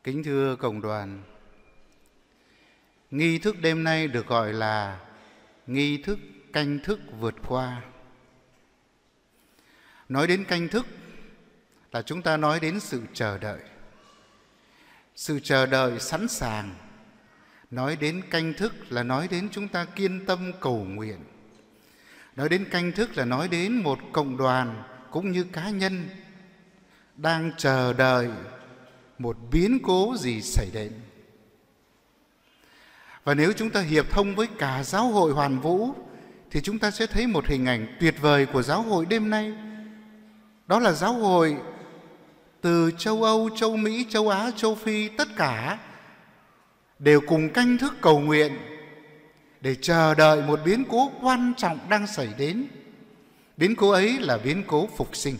Kính thưa cộng đoàn, nghi thức đêm nay được gọi là nghi thức canh thức vượt qua. Nói đến canh thức là chúng ta nói đến sự chờ đợi. Sự chờ đợi sẵn sàng. Nói đến canh thức là nói đến chúng ta kiên tâm cầu nguyện. Nói đến canh thức là nói đến một cộng đoàn cũng như cá nhân đang chờ đợi một biến cố gì xảy đến. Và nếu chúng ta hiệp thông với cả giáo hội Hoàn Vũ thì chúng ta sẽ thấy một hình ảnh tuyệt vời của giáo hội đêm nay. Đó là giáo hội từ châu Âu, châu Mỹ, châu Á, châu Phi, tất cả đều cùng canh thức cầu nguyện để chờ đợi một biến cố quan trọng đang xảy đến. Biến cố ấy là biến cố phục sinh.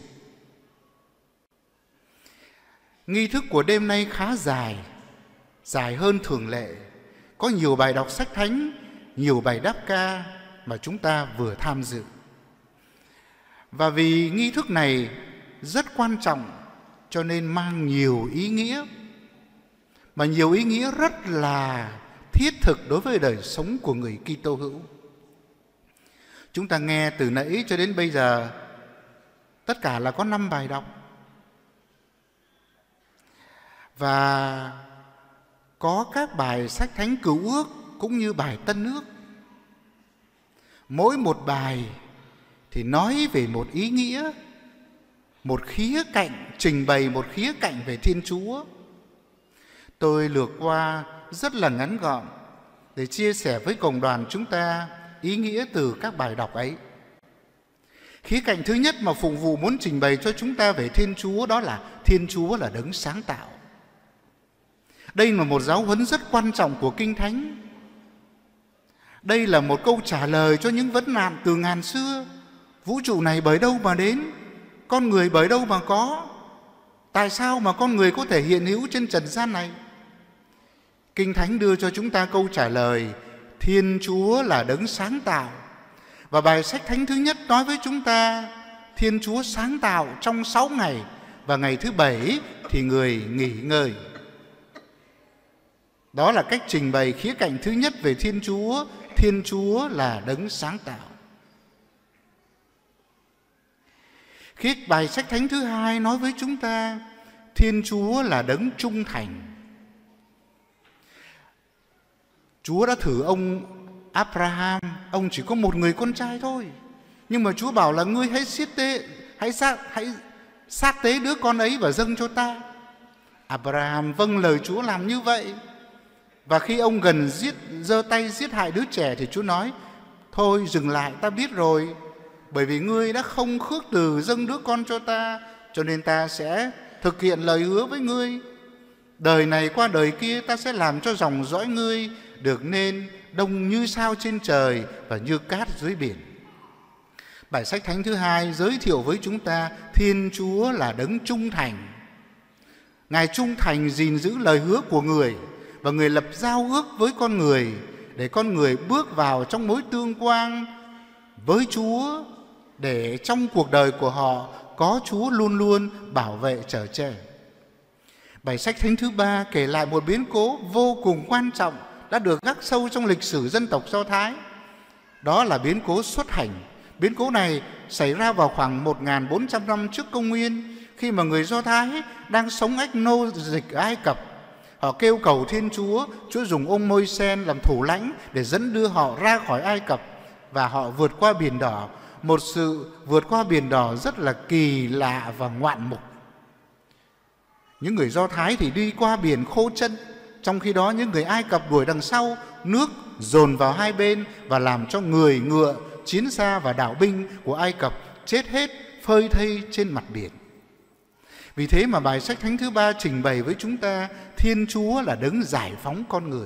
Nghi thức của đêm nay khá dài, dài hơn thường lệ. Có nhiều bài đọc sách thánh, nhiều bài đáp ca mà chúng ta vừa tham dự. Và vì nghi thức này rất quan trọng cho nên mang nhiều ý nghĩa, mà nhiều ý nghĩa rất là thiết thực đối với đời sống của người Kitô hữu. Chúng ta nghe từ nãy cho đến bây giờ tất cả là có 5 bài đọc. Và có các bài sách thánh Cựu Ước cũng như bài Tân Ước. Mỗi một bài thì nói về một ý nghĩa, một khía cạnh, trình bày một khía cạnh về Thiên Chúa. Tôi lược qua rất là ngắn gọn để chia sẻ với cộng đoàn chúng ta ý nghĩa từ các bài đọc ấy. Khía cạnh thứ nhất mà phụng vụ muốn trình bày cho chúng ta về Thiên Chúa đó là Thiên Chúa là đấng sáng tạo. Đây là một giáo huấn rất quan trọng của Kinh Thánh. Đây là một câu trả lời cho những vấn nạn từ ngàn xưa. Vũ trụ này bởi đâu mà đến? Con người bởi đâu mà có? Tại sao mà con người có thể hiện hữu trên trần gian này? Kinh Thánh đưa cho chúng ta câu trả lời: Thiên Chúa là đấng sáng tạo. Và bài sách thánh thứ nhất nói với chúng ta Thiên Chúa sáng tạo trong 6 ngày, và ngày thứ 7 thì người nghỉ ngơi. Đó là cách trình bày khía cạnh thứ nhất về Thiên Chúa. Thiên Chúa là đấng sáng tạo. Bài sách thánh thứ hai nói với chúng ta Thiên Chúa là đấng trung thành. Chúa đã thử ông Abraham, ông chỉ có một người con trai thôi, nhưng mà Chúa bảo là ngươi hãy sát tế đứa con ấy và dâng cho ta. Abraham vâng lời Chúa làm như vậy. Và khi ông gần giơ tay giết hại đứa trẻ thì Chúa nói: thôi dừng lại, ta biết rồi, bởi vì ngươi đã không khước từ dâng đứa con cho ta, cho nên ta sẽ thực hiện lời hứa với ngươi. Đời này qua đời kia ta sẽ làm cho dòng dõi ngươi được nên đông như sao trên trời và như cát dưới biển. Bài sách thánh thứ hai giới thiệu với chúng ta Thiên Chúa là đấng trung thành. Ngài trung thành gìn giữ lời hứa của người, và người lập giao ước với con người để con người bước vào trong mối tương quan với Chúa, để trong cuộc đời của họ có Chúa luôn luôn bảo vệ chở che. Bài sách thánh thứ ba kể lại một biến cố vô cùng quan trọng đã được khắc sâu trong lịch sử dân tộc Do Thái. Đó là biến cố xuất hành. Biến cố này xảy ra vào khoảng 1400 năm trước công nguyên, khi mà người Do Thái đang sống ách nô dịch ở Ai Cập. Họ kêu cầu Thiên Chúa, Chúa dùng ông Môi-se làm thủ lãnh để dẫn đưa họ ra khỏi Ai Cập, và họ vượt qua biển đỏ. Một sự vượt qua biển đỏ rất là kỳ lạ và ngoạn mục. Những người Do Thái thì đi qua biển khô chân, trong khi đó những người Ai Cập đuổi đằng sau, nước dồn vào hai bên và làm cho người, ngựa, chiến xa và đạo binh của Ai Cập chết hết, phơi thây trên mặt biển. Vì thế mà bài sách thánh thứ ba trình bày với chúng ta Thiên Chúa là đấng giải phóng con người.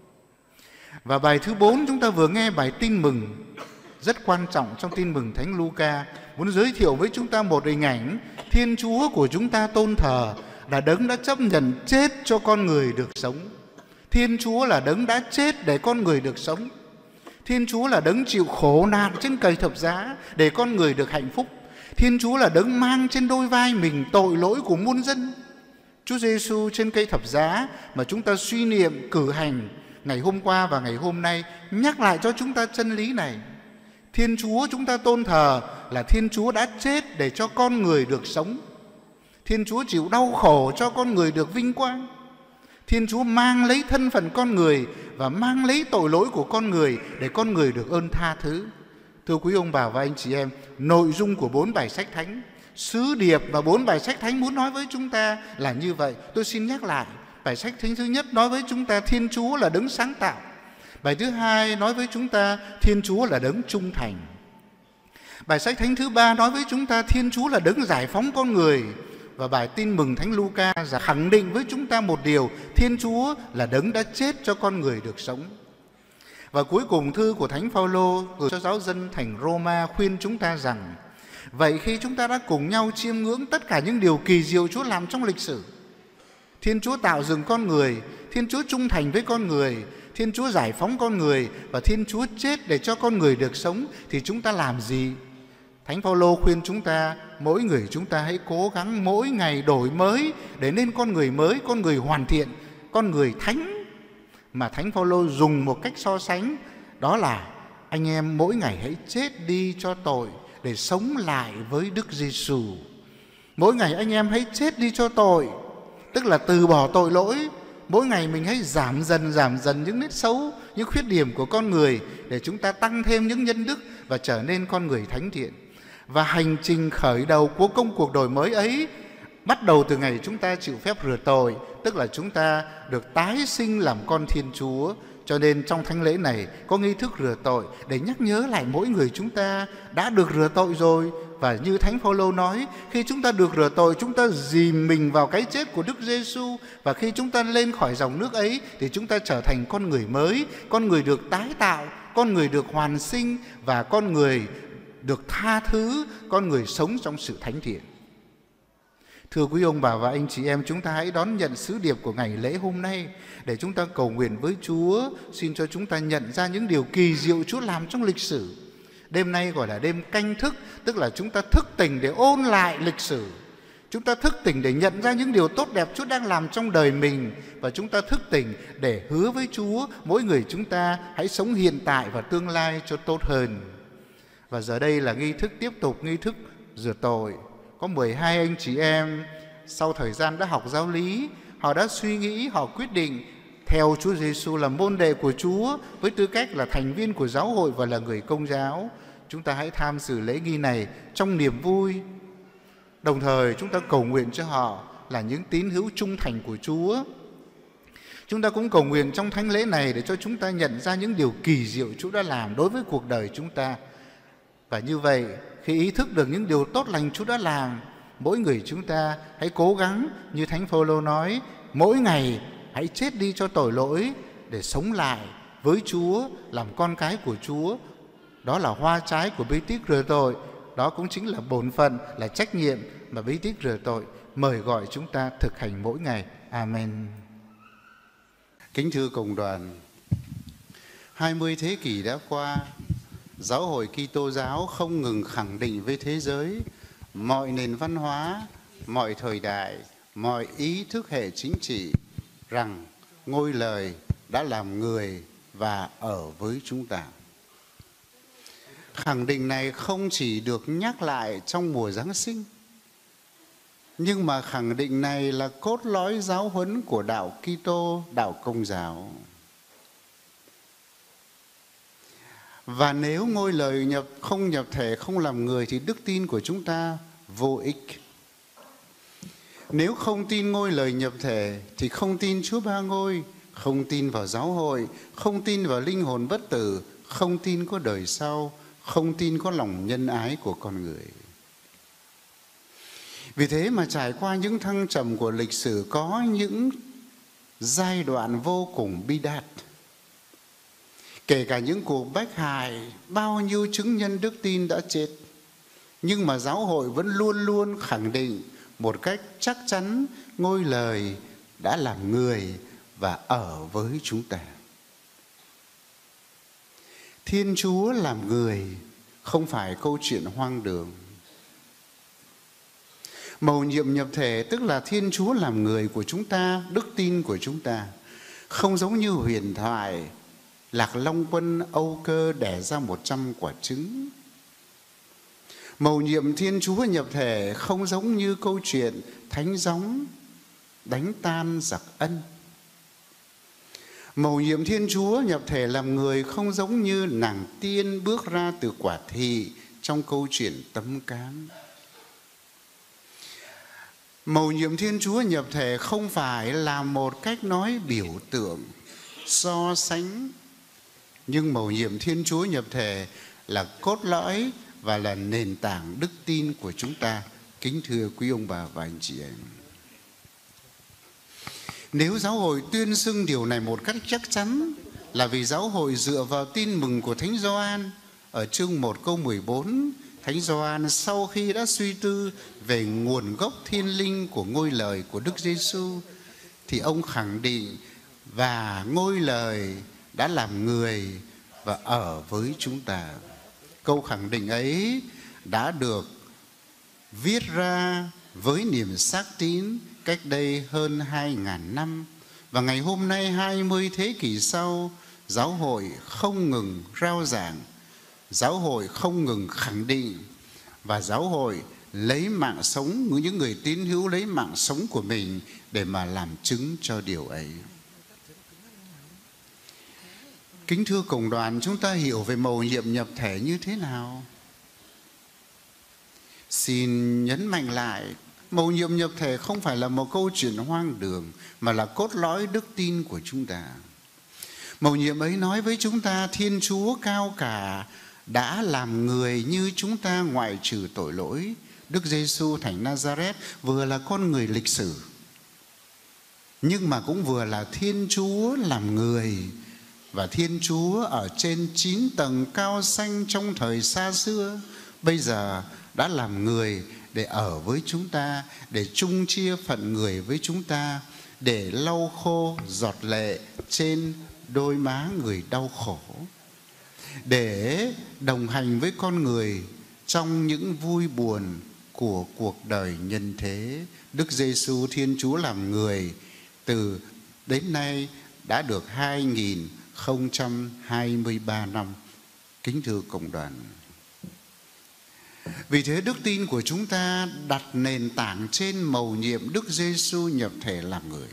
Và bài thứ 4 chúng ta vừa nghe bài tin mừng rất quan trọng trong tin mừng Thánh Luca, muốn giới thiệu với chúng ta một hình ảnh Thiên Chúa của chúng ta tôn thờ là đấng đã chấp nhận chết cho con người được sống. Thiên Chúa là đấng đã chết để con người được sống. Thiên Chúa là đấng chịu khổ nạn trên cầy thập giá để con người được hạnh phúc. Thiên Chúa là đấng mang trên đôi vai mình tội lỗi của muôn dân. Chúa Giêsu trên cây thập giá mà chúng ta suy niệm cử hành ngày hôm qua và ngày hôm nay nhắc lại cho chúng ta chân lý này. Thiên Chúa chúng ta tôn thờ là Thiên Chúa đã chết để cho con người được sống. Thiên Chúa chịu đau khổ cho con người được vinh quang. Thiên Chúa mang lấy thân phận con người và mang lấy tội lỗi của con người để con người được ơn tha thứ. Thưa quý ông bà và anh chị em, nội dung của 4 bài sách thánh, sứ điệp và 4 bài sách thánh muốn nói với chúng ta là như vậy. Tôi xin nhắc lại, bài sách thánh thứ nhất nói với chúng ta Thiên Chúa là đấng sáng tạo. Bài thứ hai nói với chúng ta Thiên Chúa là đấng trung thành. Bài sách thánh thứ ba nói với chúng ta Thiên Chúa là đấng giải phóng con người. Và bài tin mừng Thánh Luca khẳng định với chúng ta một điều, Thiên Chúa là đấng đã chết cho con người được sống. Và cuối cùng thư của Thánh Phaolô gửi cho giáo dân thành Roma khuyên chúng ta rằng, vậy khi chúng ta đã cùng nhau chiêm ngưỡng tất cả những điều kỳ diệu Chúa làm trong lịch sử, Thiên Chúa tạo dựng con người, Thiên Chúa trung thành với con người, Thiên Chúa giải phóng con người và Thiên Chúa chết để cho con người được sống, thì chúng ta làm gì? Thánh Phaolô khuyên chúng ta, mỗi người chúng ta hãy cố gắng mỗi ngày đổi mới để nên con người mới, con người hoàn thiện, con người thánh. Mà Thánh Phaolô dùng một cách so sánh, đó là anh em mỗi ngày hãy chết đi cho tội để sống lại với Đức Giêsu. Mỗi ngày anh em hãy chết đi cho tội, tức là từ bỏ tội lỗi. Mỗi ngày mình hãy giảm dần những nét xấu, những khuyết điểm của con người để chúng ta tăng thêm những nhân đức và trở nên con người thánh thiện. Và hành trình khởi đầu của công cuộc đổi mới ấy bắt đầu từ ngày chúng ta chịu phép rửa tội, tức là chúng ta được tái sinh làm con Thiên Chúa. Cho nên trong thánh lễ này có nghi thức rửa tội để nhắc nhớ lại mỗi người chúng ta đã được rửa tội rồi. Và như Thánh Phaolô nói, khi chúng ta được rửa tội, chúng ta dìm mình vào cái chết của Đức Giêsu, và khi chúng ta lên khỏi dòng nước ấy thì chúng ta trở thành con người mới, con người được tái tạo, con người được hoàn sinh và con người được tha thứ, con người sống trong sự thánh thiện. Thưa quý ông bà và anh chị em, chúng ta hãy đón nhận sứ điệp của ngày lễ hôm nay để chúng ta cầu nguyện với Chúa, xin cho chúng ta nhận ra những điều kỳ diệu Chúa làm trong lịch sử. Đêm nay gọi là đêm canh thức, tức là chúng ta thức tỉnh để ôn lại lịch sử. Chúng ta thức tỉnh để nhận ra những điều tốt đẹp Chúa đang làm trong đời mình. Và chúng ta thức tỉnh để hứa với Chúa, mỗi người chúng ta hãy sống hiện tại và tương lai cho tốt hơn. Và giờ đây là nghi thức tiếp tục, nghi thức rửa tội. Có 12 anh chị em sau thời gian đã học giáo lý, họ đã suy nghĩ, họ quyết định theo Chúa Giêsu làm môn đệ của Chúa với tư cách là thành viên của giáo hội và là người Công giáo. Chúng ta hãy tham dự lễ nghi này trong niềm vui. Đồng thời chúng ta cầu nguyện cho họ là những tín hữu trung thành của Chúa. Chúng ta cũng cầu nguyện trong thánh lễ này để cho chúng ta nhận ra những điều kỳ diệu Chúa đã làm đối với cuộc đời chúng ta. Và như vậy, khi ý thức được những điều tốt lành Chúa đã làm, mỗi người chúng ta hãy cố gắng như Thánh Phaolô nói, mỗi ngày hãy chết đi cho tội lỗi để sống lại với Chúa, làm con cái của Chúa. Đó là hoa trái của bí tích rửa tội. Đó cũng chính là bổn phận, là trách nhiệm mà bí tích rửa tội mời gọi chúng ta thực hành mỗi ngày. Amen. Kính thưa cộng đoàn, 20 thế kỷ đã qua, Giáo hội Kitô giáo không ngừng khẳng định với thế giới, mọi nền văn hóa, mọi thời đại, mọi ý thức hệ chính trị rằng ngôi lời đã làm người và ở với chúng ta. Khẳng định này không chỉ được nhắc lại trong mùa Giáng sinh, nhưng mà khẳng định này là cốt lõi giáo huấn của đạo Kitô, đạo Công giáo. Và nếu ngôi lời không nhập thể, không làm người thì đức tin của chúng ta vô ích. Nếu không tin ngôi lời nhập thể thì không tin Chúa Ba Ngôi, không tin vào giáo hội, không tin vào linh hồn bất tử, không tin có đời sau, không tin có lòng nhân ái của con người. Vì thế mà trải qua những thăng trầm của lịch sử, có những giai đoạn vô cùng bi đát. Kể cả những cuộc bách hại, bao nhiêu chứng nhân đức tin đã chết. Nhưng mà giáo hội vẫn luôn luôn khẳng định một cách chắc chắn ngôi lời đã làm người và ở với chúng ta. Thiên Chúa làm người không phải câu chuyện hoang đường. Mầu nhiệm nhập thể tức là Thiên Chúa làm người của chúng ta, đức tin của chúng ta. Không giống như huyền thoại Lạc Long Quân Âu Cơ đẻ ra 100 quả trứng. Mầu nhiệm Thiên Chúa nhập thể không giống như câu chuyện thánh gióng đánh tan giặc ân. Mầu nhiệm Thiên Chúa nhập thể làm người không giống như nàng tiên bước ra từ quả thị trong câu chuyện Tấm Cám. Mầu nhiệm Thiên Chúa nhập thể không phải là một cách nói biểu tượng, so sánh, nhưng mầu nhiệm Thiên Chúa nhập thể là cốt lõi và là nền tảng đức tin của chúng ta. Kính thưa quý ông bà và anh chị em, nếu giáo hội tuyên xưng điều này một cách chắc chắn là vì giáo hội dựa vào tin mừng của Thánh Gioan. Ở chương 1 câu 14, Thánh Gioan sau khi đã suy tư về nguồn gốc thiên linh của ngôi lời của Đức Giêsu thì ông khẳng định và ngôi lời đã làm người và ở với chúng ta. Câu khẳng định ấy đã được viết ra với niềm xác tín cách đây hơn 2.000 năm. Và ngày hôm nay 20 thế kỷ sau, giáo hội không ngừng rao giảng, giáo hội không ngừng khẳng định, và giáo hội lấy mạng sống, những người tín hữu lấy mạng sống của mình để mà làm chứng cho điều ấy. Kính thưa cộng đoàn, chúng ta hiểu về mầu nhiệm nhập thể như thế nào? Xin nhấn mạnh lại, mầu nhiệm nhập thể không phải là một câu chuyện hoang đường, mà là cốt lõi đức tin của chúng ta. Mầu nhiệm ấy nói với chúng ta Thiên Chúa cao cả đã làm người như chúng ta ngoại trừ tội lỗi. Đức Giêsu thành Nazareth vừa là con người lịch sử, nhưng mà cũng vừa là Thiên Chúa làm người. Và Thiên Chúa ở trên 9 tầng cao xanh trong thời xa xưa, bây giờ đã làm người để ở với chúng ta, để chung chia phận người với chúng ta, để lau khô giọt lệ trên đôi má người đau khổ, để đồng hành với con người trong những vui buồn của cuộc đời nhân thế. Đức Giêsu Thiên Chúa làm người từ đến nay đã được 2023 năm. Kính thưa cộng đoàn, vì thế đức tin của chúng ta đặt nền tảng trên mầu nhiệm Đức Giêsu nhập thể làm người.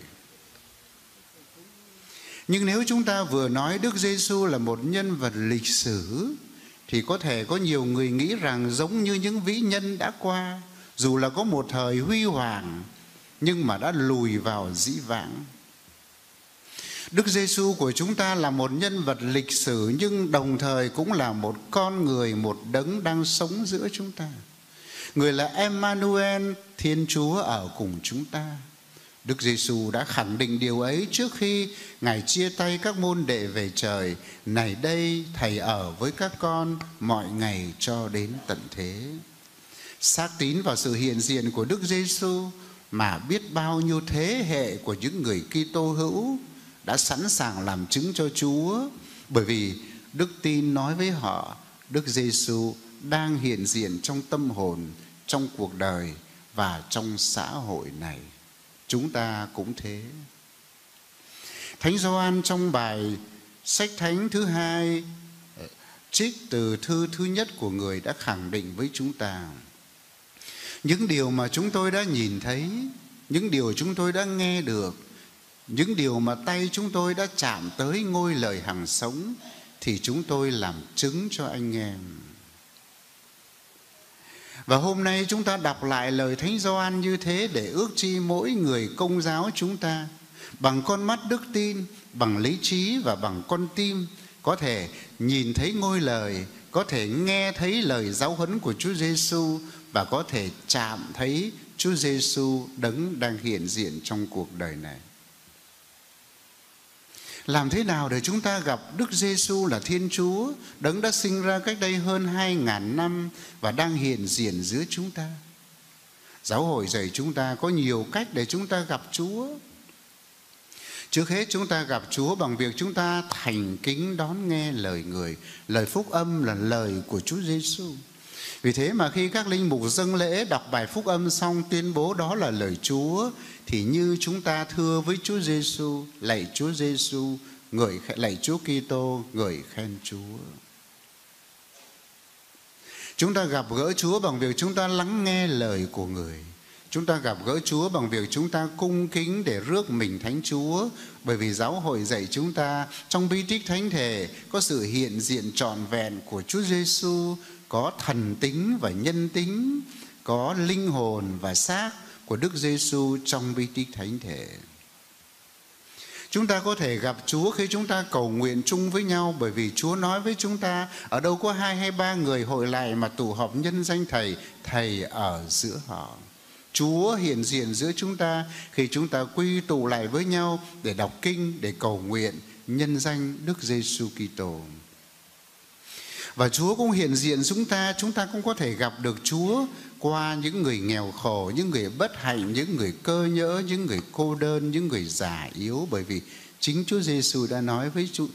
Nhưng nếu chúng ta vừa nói Đức Giêsu là một nhân vật lịch sử thì có thể có nhiều người nghĩ rằng giống như những vĩ nhân đã qua, dù là có một thời huy hoàng nhưng mà đã lùi vào dĩ vãng. Đức Giêsu của chúng ta là một nhân vật lịch sử, nhưng đồng thời cũng là một con người, một đấng đang sống giữa chúng ta. Người là Emmanuel, Thiên Chúa ở cùng chúng ta. Đức Giêsu đã khẳng định điều ấy trước khi Ngài chia tay các môn đệ về trời. Này đây, Thầy ở với các con mọi ngày cho đến tận thế. Xác tín vào sự hiện diện của Đức Giêsu mà biết bao nhiêu thế hệ của những người Kitô hữu đã sẵn sàng làm chứng cho Chúa, bởi vì đức tin nói với họ Đức Giêsu đang hiện diện trong tâm hồn, trong cuộc đời và trong xã hội này. Chúng ta cũng thế. Thánh Gioan trong bài sách thánh thứ 2 trích từ thư thứ nhất của người đã khẳng định với chúng ta những điều mà chúng tôi đã nhìn thấy, những điều chúng tôi đã nghe được, những điều mà tay chúng tôi đã chạm tới ngôi lời hằng sống thì chúng tôi làm chứng cho anh em. Và hôm nay chúng ta đọc lại lời Thánh Gioan như thế để ước chi mỗi người Công giáo chúng ta bằng con mắt đức tin, bằng lý trí và bằng con tim có thể nhìn thấy ngôi lời, có thể nghe thấy lời giáo huấn của Chúa Giêsu và có thể chạm thấy Chúa Giêsu đấng đang hiện diện trong cuộc đời này. Làm thế nào để chúng ta gặp Đức Giêsu là Thiên Chúa, đấng đã sinh ra cách đây hơn 2.000 năm và đang hiện diện giữa chúng ta? Giáo hội dạy chúng ta có nhiều cách để chúng ta gặp Chúa. Trước hết chúng ta gặp Chúa bằng việc chúng ta thành kính đón nghe lời người. Lời phúc âm là lời của Chúa Giêsu. Vì thế mà khi các linh mục dâng lễ đọc bài phúc âm xong tuyên bố đó là lời Chúa, thì như chúng ta thưa với Chúa Giêsu: lạy Chúa Giêsu, lạy Chúa Kitô, ngợi khen Chúa. Chúng ta gặp gỡ Chúa bằng việc chúng ta lắng nghe lời của Người. Chúng ta gặp gỡ Chúa bằng việc chúng ta cung kính để rước mình Thánh Chúa. Bởi vì giáo hội dạy chúng ta trong bí tích thánh thể có sự hiện diện trọn vẹn của Chúa Giêsu, có thần tính và nhân tính, có linh hồn và xác của Đức Giêsu trong bí tích thánh thể. Chúng ta có thể gặp Chúa khi chúng ta cầu nguyện chung với nhau, bởi vì Chúa nói với chúng ta: ở đâu có 2 hay 3 người hội lại mà tụ họp nhân danh Thầy, Thầy ở giữa họ. Chúa hiện diện giữa chúng ta khi chúng ta quy tụ lại với nhau để đọc kinh, để cầu nguyện nhân danh Đức Giêsu Kitô. Và Chúa cũng hiện diện chúng ta cũng có thể gặp được Chúa qua những người nghèo khổ, những người bất hạnh, những người cơ nhỡ, những người cô đơn, những người già yếu. Bởi vì chính Chúa Giêsu đã nói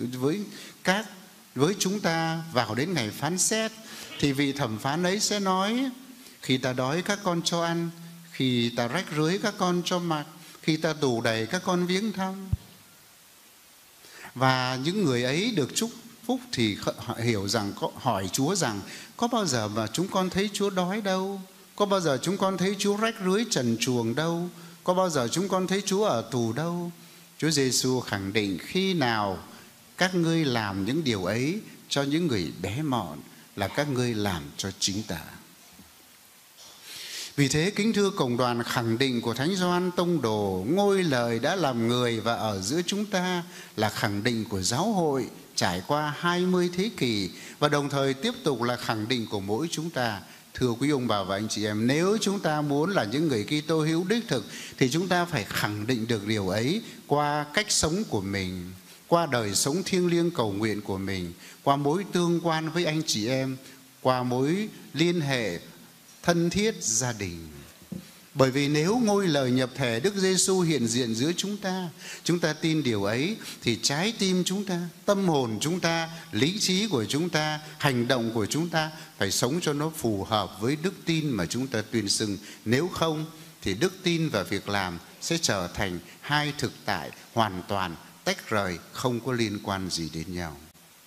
với chúng ta vào đến ngày phán xét, thì vị thẩm phán ấy sẽ nói: khi ta đói các con cho ăn, khi ta rách rưới các con cho mặc, khi ta tù đầy các con viếng thăm. Và những người ấy được chúc phúc thì hiểu rằng, hỏi Chúa rằng: có bao giờ mà chúng con thấy Chúa đói đâu? Có bao giờ chúng con thấy Chúa rách rưới trần truồng đâu? Có bao giờ chúng con thấy Chúa ở tù đâu? Chúa Giêsu khẳng định: khi nào các ngươi làm những điều ấy cho những người bé mọn là các ngươi làm cho chính ta. Vì thế kính thưa cộng đoàn, khẳng định của Thánh Gioan Tông Đồ: ngôi lời đã làm người và ở giữa chúng ta là khẳng định của giáo hội trải qua 20 thế kỷ, và đồng thời tiếp tục là khẳng định của mỗi chúng ta. Thưa quý ông bà và anh chị em, nếu chúng ta muốn là những người Kitô hữu đích thực thì chúng ta phải khẳng định được điều ấy qua cách sống của mình, qua đời sống thiêng liêng cầu nguyện của mình, qua mối tương quan với anh chị em, qua mối liên hệ thân thiết gia đình. Bởi vì nếu ngôi lời nhập thể Đức Giêsu hiện diện giữa chúng ta tin điều ấy, thì trái tim chúng ta, tâm hồn chúng ta, lý trí của chúng ta, hành động của chúng ta phải sống cho nó phù hợp với đức tin mà chúng ta tuyên xưng. Nếu không thì đức tin và việc làm sẽ trở thành hai thực tại hoàn toàn tách rời, không có liên quan gì đến nhau.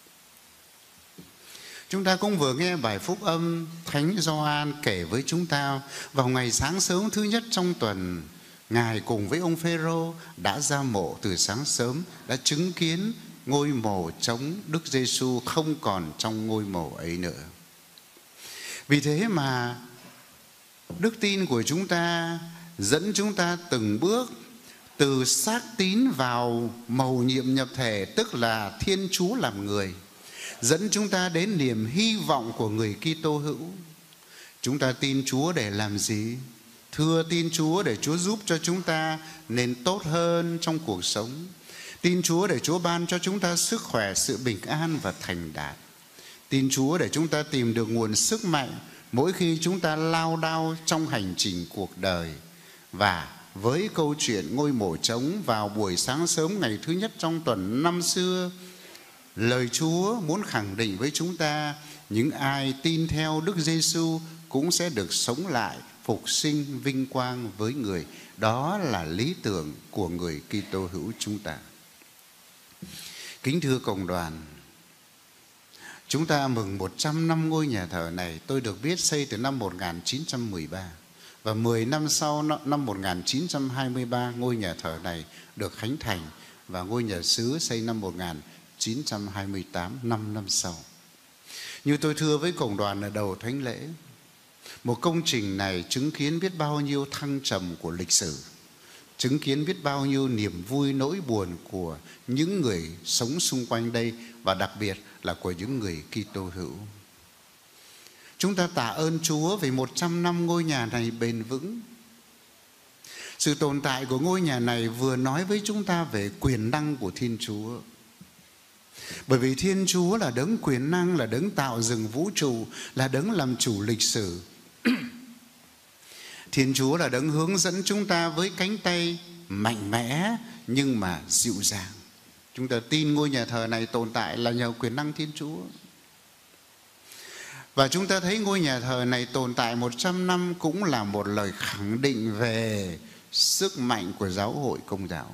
Chúng ta cũng vừa nghe bài phúc âm Thánh Gioan kể với chúng ta vào ngày sáng sớm thứ nhất trong tuần, Ngài cùng với ông Phêrô đã ra mộ từ sáng sớm, đã chứng kiến ngôi mộ trống, Đức Giêsu không còn trong ngôi mộ ấy nữa. Vì thế mà đức tin của chúng ta dẫn chúng ta từng bước từ xác tín vào mầu nhiệm nhập thể, tức là Thiên Chúa làm người, dẫn chúng ta đến niềm hy vọng của người Kitô hữu. Chúng ta tin Chúa để làm gì? Thưa tin Chúa để Chúa giúp cho chúng ta nên tốt hơn trong cuộc sống. Tin Chúa để Chúa ban cho chúng ta sức khỏe, sự bình an và thành đạt. Tin Chúa để chúng ta tìm được nguồn sức mạnh mỗi khi chúng ta lao đao trong hành trình cuộc đời. Và với câu chuyện ngôi mộ trống vào buổi sáng sớm ngày thứ nhất trong tuần năm xưa, lời Chúa muốn khẳng định với chúng ta: những ai tin theo Đức Giêsu cũng sẽ được sống lại, phục sinh vinh quang với người. Đó là lý tưởng của người Kitô hữu chúng ta. Kính thưa cộng đoàn, chúng ta mừng 100 năm ngôi nhà thờ này. Tôi được biết xây từ năm 1913 và 10 năm sau, năm 1923, ngôi nhà thờ này được khánh thành, và ngôi nhà xứ xây năm 1928, 5 năm sau. Như tôi thưa với cộng đoàn ở đầu thánh lễ, một công trình này chứng kiến biết bao nhiêu thăng trầm của lịch sử, chứng kiến biết bao nhiêu niềm vui nỗi buồn của những người sống xung quanh đây, và đặc biệt là của những người Kitô hữu. Chúng ta tạ ơn Chúa vì 100 năm ngôi nhà này bền vững. Sự tồn tại của ngôi nhà này vừa nói với chúng ta về quyền năng của Thiên Chúa. Bởi vì Thiên Chúa là đấng quyền năng, là đấng tạo dựng vũ trụ, là đấng làm chủ lịch sử. Thiên Chúa là đấng hướng dẫn chúng ta với cánh tay mạnh mẽ nhưng mà dịu dàng. Chúng ta tin ngôi nhà thờ này tồn tại là nhờ quyền năng Thiên Chúa. Và chúng ta thấy ngôi nhà thờ này tồn tại 100 năm cũng là một lời khẳng định về sức mạnh của giáo hội Công giáo.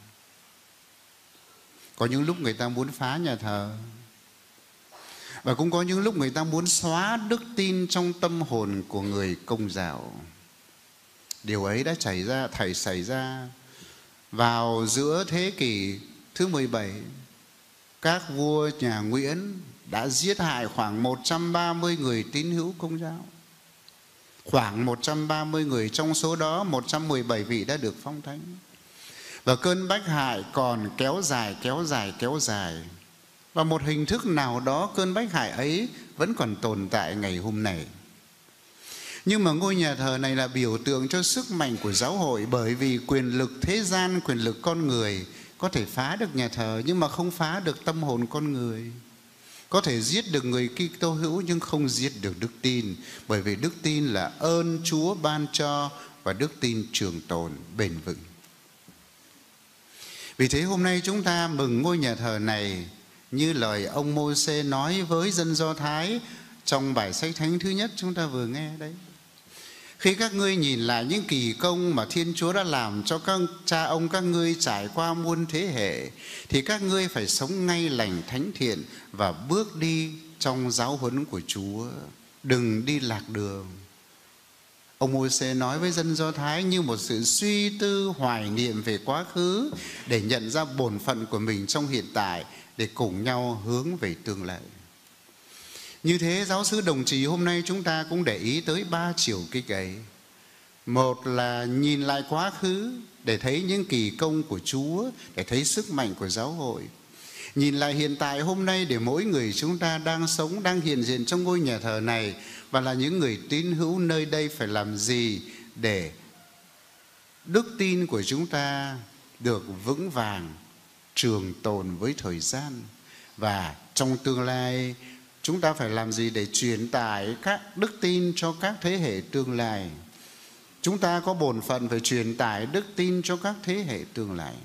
Có những lúc người ta muốn phá nhà thờ, và cũng có những lúc người ta muốn xóa đức tin trong tâm hồn của người Công giáo. Điều ấy đã xảy ra vào giữa thế kỷ thứ 17. Các vua nhà Nguyễn đã giết hại khoảng 130 người tín hữu Công giáo. Khoảng 130 người, trong số đó 117 vị đã được phong thánh. Và cơn bách hại còn kéo dài. Và một hình thức nào đó cơn bách hại ấy vẫn còn tồn tại ngày hôm nay. Nhưng mà ngôi nhà thờ này là biểu tượng cho sức mạnh của giáo hội, bởi vì quyền lực thế gian, quyền lực con người có thể phá được nhà thờ nhưng mà không phá được tâm hồn con người. Có thể giết được người Kitô hữu nhưng không giết được đức tin, bởi vì đức tin là ơn Chúa ban cho và đức tin trường tồn bền vững. Vì thế hôm nay chúng ta mừng ngôi nhà thờ này như lời ông Mô-sê nói với dân Do Thái trong bài sách thánh thứ nhất chúng ta vừa nghe đấy. Khi các ngươi nhìn lại những kỳ công mà Thiên Chúa đã làm cho các cha ông các ngươi trải qua muôn thế hệ, thì các ngươi phải sống ngay lành thánh thiện và bước đi trong giáo huấn của Chúa, đừng đi lạc đường. Ông Mô-sê nói với dân Do Thái như một sự suy tư hoài niệm về quá khứ để nhận ra bổn phận của mình trong hiện tại, để cùng nhau hướng về tương lai. Như thế giáo xứ Đồng Trì hôm nay chúng ta cũng để ý tới 3 chiều kích ấy. Một là nhìn lại quá khứ để thấy những kỳ công của Chúa, để thấy sức mạnh của giáo hội. Nhìn lại hiện tại hôm nay để mỗi người chúng ta đang sống, đang hiện diện trong ngôi nhà thờ này, và là những người tín hữu nơi đây phải làm gì để đức tin của chúng ta được vững vàng, trường tồn với thời gian. Và trong tương lai chúng ta phải làm gì để truyền tải các đức tin cho các thế hệ tương lai. Chúng ta có bổn phận phải truyền tải đức tin cho các thế hệ tương lai.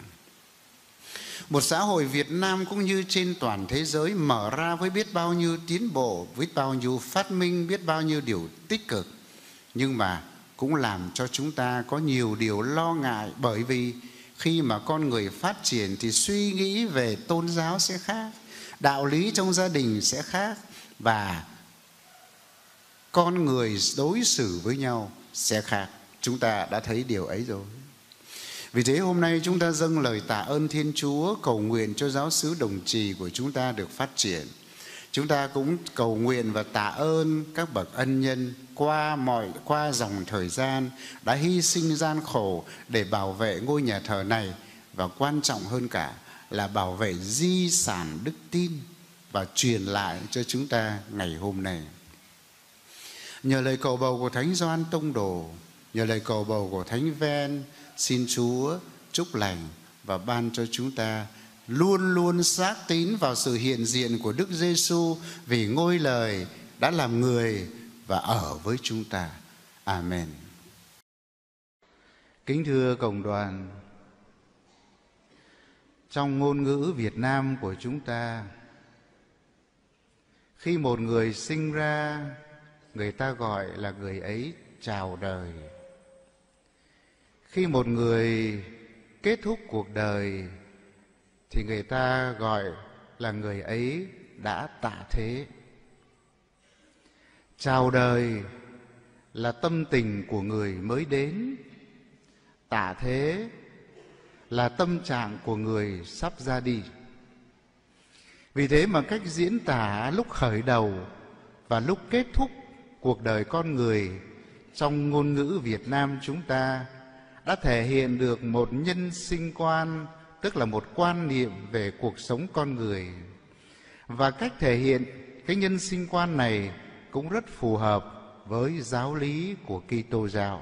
Một xã hội Việt Nam cũng như trên toàn thế giới mở ra với biết bao nhiêu tiến bộ, với bao nhiêu phát minh, biết bao nhiêu điều tích cực, nhưng mà cũng làm cho chúng ta có nhiều điều lo ngại, bởi vì khi mà con người phát triển thì suy nghĩ về tôn giáo sẽ khác, đạo lý trong gia đình sẽ khác, và con người đối xử với nhau sẽ khác. Chúng ta đã thấy điều ấy rồi. Vì thế hôm nay chúng ta dâng lời tạ ơn Thiên Chúa, cầu nguyện cho giáo xứ Đồng Trì của chúng ta được phát triển. Chúng ta cũng cầu nguyện và tạ ơn các bậc ân nhân qua dòng thời gian đã hy sinh gian khổ để bảo vệ ngôi nhà thờ này, và quan trọng hơn cả là bảo vệ di sản đức tin và truyền lại cho chúng ta ngày hôm nay. Nhờ lời cầu bầu của Thánh Gioan Tông Đồ, nhờ lời cầu bầu của Thánh Ven, xin Chúa chúc lành và ban cho chúng ta luôn luôn xác tín vào sự hiện diện của Đức Giêsu, vì ngôi lời đã làm người và ở với chúng ta. Amen. Kính thưa cộng đoàn, trong ngôn ngữ Việt Nam của chúng ta, khi một người sinh ra, người ta gọi là người ấy chào đời. Khi một người kết thúc cuộc đời thì người ta gọi là người ấy đã tạ thế. Chào đời là tâm tình của người mới đến, tạ thế là tâm trạng của người sắp ra đi. Vì thế mà cách diễn tả lúc khởi đầu và lúc kết thúc cuộc đời con người trong ngôn ngữ Việt Nam chúng ta đã thể hiện được một nhân sinh quan, tức là một quan niệm về cuộc sống con người. Và cách thể hiện cái nhân sinh quan này cũng rất phù hợp với giáo lý của Kitô giáo.